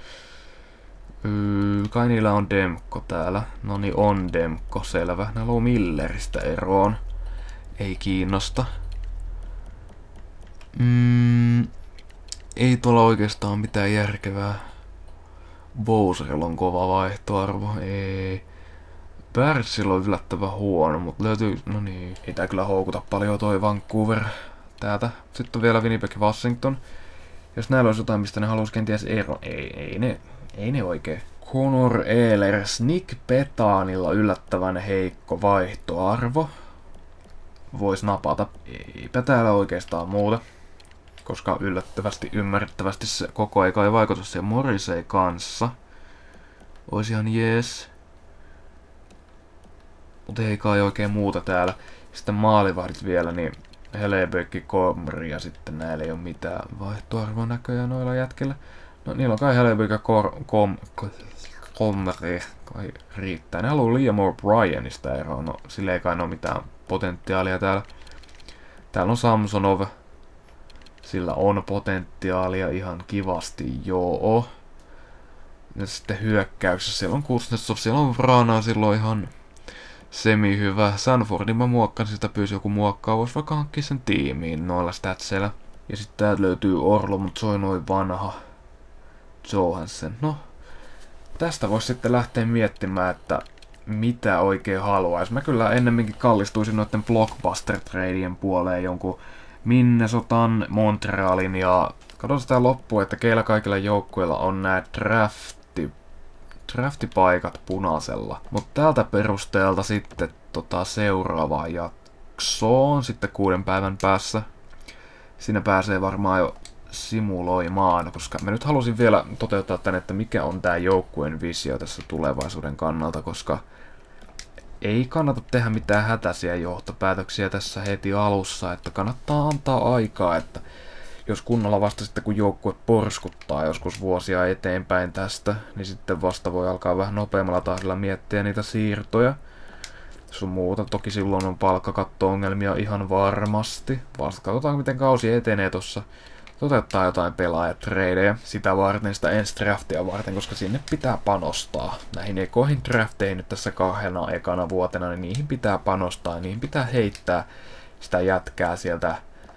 Kai niillä on Demko täällä. No niin, on Demko, selvä. Ne haluaa Milleristä eroon. Ei kiinnosta. Ei tuolla oikeastaan mitään järkevää. Bowserilla on kova vaihtoarvo, ei. Barsilla on yllättävän huono, mutta löytyy, no niin. Ei tää kyllä houkuta paljon toi Vancouver täältä. Sitten on vielä Winnipeg ja Washington. Jos näillä olisi jotain, mistä ne haluaisi kenties ero, ei ne oikein. Connor Ehlers, Nick Petanilla yllättävän heikko vaihtoarvo. Vois napata. Eipä täällä oikeastaan muuta. Koska ymmärrettävästi se koko aika ei vaikuta siihen Morrissey kanssa. Ois ihan jees. Mut ei kai oikein muuta täällä. Sitten maalivahdit vielä, niin Helebökki, Komri ja sitten näillä ei oo mitään vaihtoarvoa näköjään noilla jätkillä. No niillä on kai Helebökki ja Komri kai riittää. Ne haluu Liam O'Brienista eroon, no sillä ei kai oo mitään potentiaalia täällä. Täällä on Samsonov. Sillä on potentiaalia ihan kivasti, joo. Ja sitten hyökkäyksessä siellä on Kuznetsov, siellä on Vrana, silloin ihan semi-hyvä. Sanfordin mä muokkasin, sitä pyysi joku muokkaa, vois vaikka hankkia sen tiimiin noilla statseilla. Ja sitten täältä löytyy Orlo, mutta se on noin vanha. Johansson. No, tästä vois sitten lähteä miettimään, että mitä oikein haluais. Mä kyllä ennemminkin kallistuisin noiden blockbuster-treidien puoleen jonkun Minnesotan, Montrealin ja katsotaan sitä loppuun, että keillä kaikilla joukkueilla on nämä draftipaikat punaisella. Mutta tältä perusteelta sitten seuraava jakso on sitten 6 päivän päässä. Siinä pääsee varmaan jo simuloimaan, koska mä nyt halusin vielä toteuttaa tän, että mikä on tää joukkueen visio tässä tulevaisuuden kannalta, koska ei kannata tehdä mitään hätäisiä johtopäätöksiä tässä heti alussa, että kannattaa antaa aikaa, että jos kunnolla vasta sitten kun joukkue porskuttaa joskus vuosia eteenpäin tästä, niin sitten vasta voi alkaa vähän nopeammalla tahdilla miettiä niitä siirtoja. Sun muuta, toki silloin on palkkakatto-ongelmia ihan varmasti. Vasta katsotaan miten kausi etenee tossa. Toteuttaa jotain pelaajatreidejä sitä varten, sitä ensi draftia varten, koska sinne pitää panostaa. Näihin ekoihin drafteihin nyt tässä 2 ekana vuotena, niin niihin pitää panostaa ja niihin pitää heittää sitä jätkää sieltä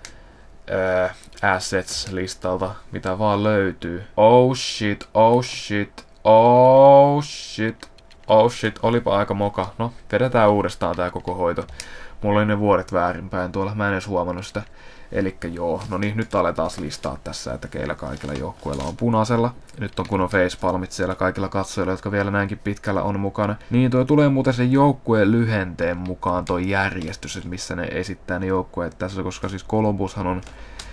assets-listalta, mitä vaan löytyy. Oh shit, oh shit, oh shit, oh shit, olipa aika moka. No, vedetään uudestaan tää koko hoito. Mulla oli ne vuodet väärinpäin tuolla, mä en edes huomannut sitä. Elikkä joo, no niin, nyt aletaan listaa tässä, että keillä kaikilla joukkueilla on punaisella. Nyt on kunnon facepalmit siellä kaikilla katsojilla, jotka vielä näinkin pitkällä on mukana. Niin tuo tulee muuten sen joukkueen lyhenteen mukaan tuo järjestys, että missä ne esittää ne joukkueet tässä, koska siis Columbushan on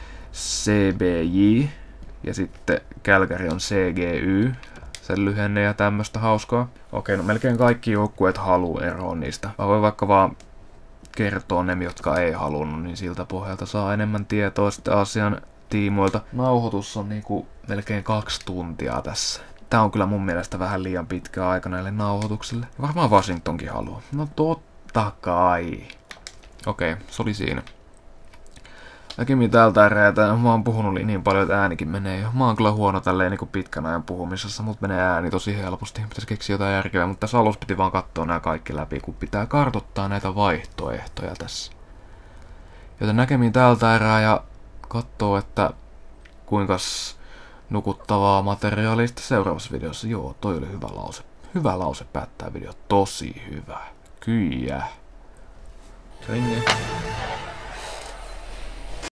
CBJ ja sitten Calgary on CGY, sen lyhenne ja tämmöstä hauskaa. Okei, no melkein kaikki joukkueet haluu eroon niistä. Mä voin vaikka vaan kertoo ne, jotka ei halunnut, niin siltä pohjalta saa enemmän tietoa sitten asian tiimoilta. Nauhoitus on niinku melkein 2 tuntia tässä. Tää on kyllä mun mielestä vähän liian pitkä aika näille nauhoituksille. Ja varmaan Washingtonkin haluaa. No totta kai. Okei, se oli siinä. Näkemiin tältä erää, mä oon puhunut niin paljon, että äänikin menee jo. Mä oon kyllä huono tälleen niin pitkän ajan puhumisessa, mut menee ääni tosi helposti. Pitäisi keksiä jotain järkevää, mutta tässä alussa piti vaan katsoa nämä kaikki läpi, kun pitää kartoittaa näitä vaihtoehtoja tässä. Joten näkemiin tältä erää ja katsoo, että kuinka nukuttavaa materiaalista seuraavassa videossa. Joo, toi oli hyvä lause. Hyvä lause päättää video. Tosi hyvä. Kyllä. Ringe.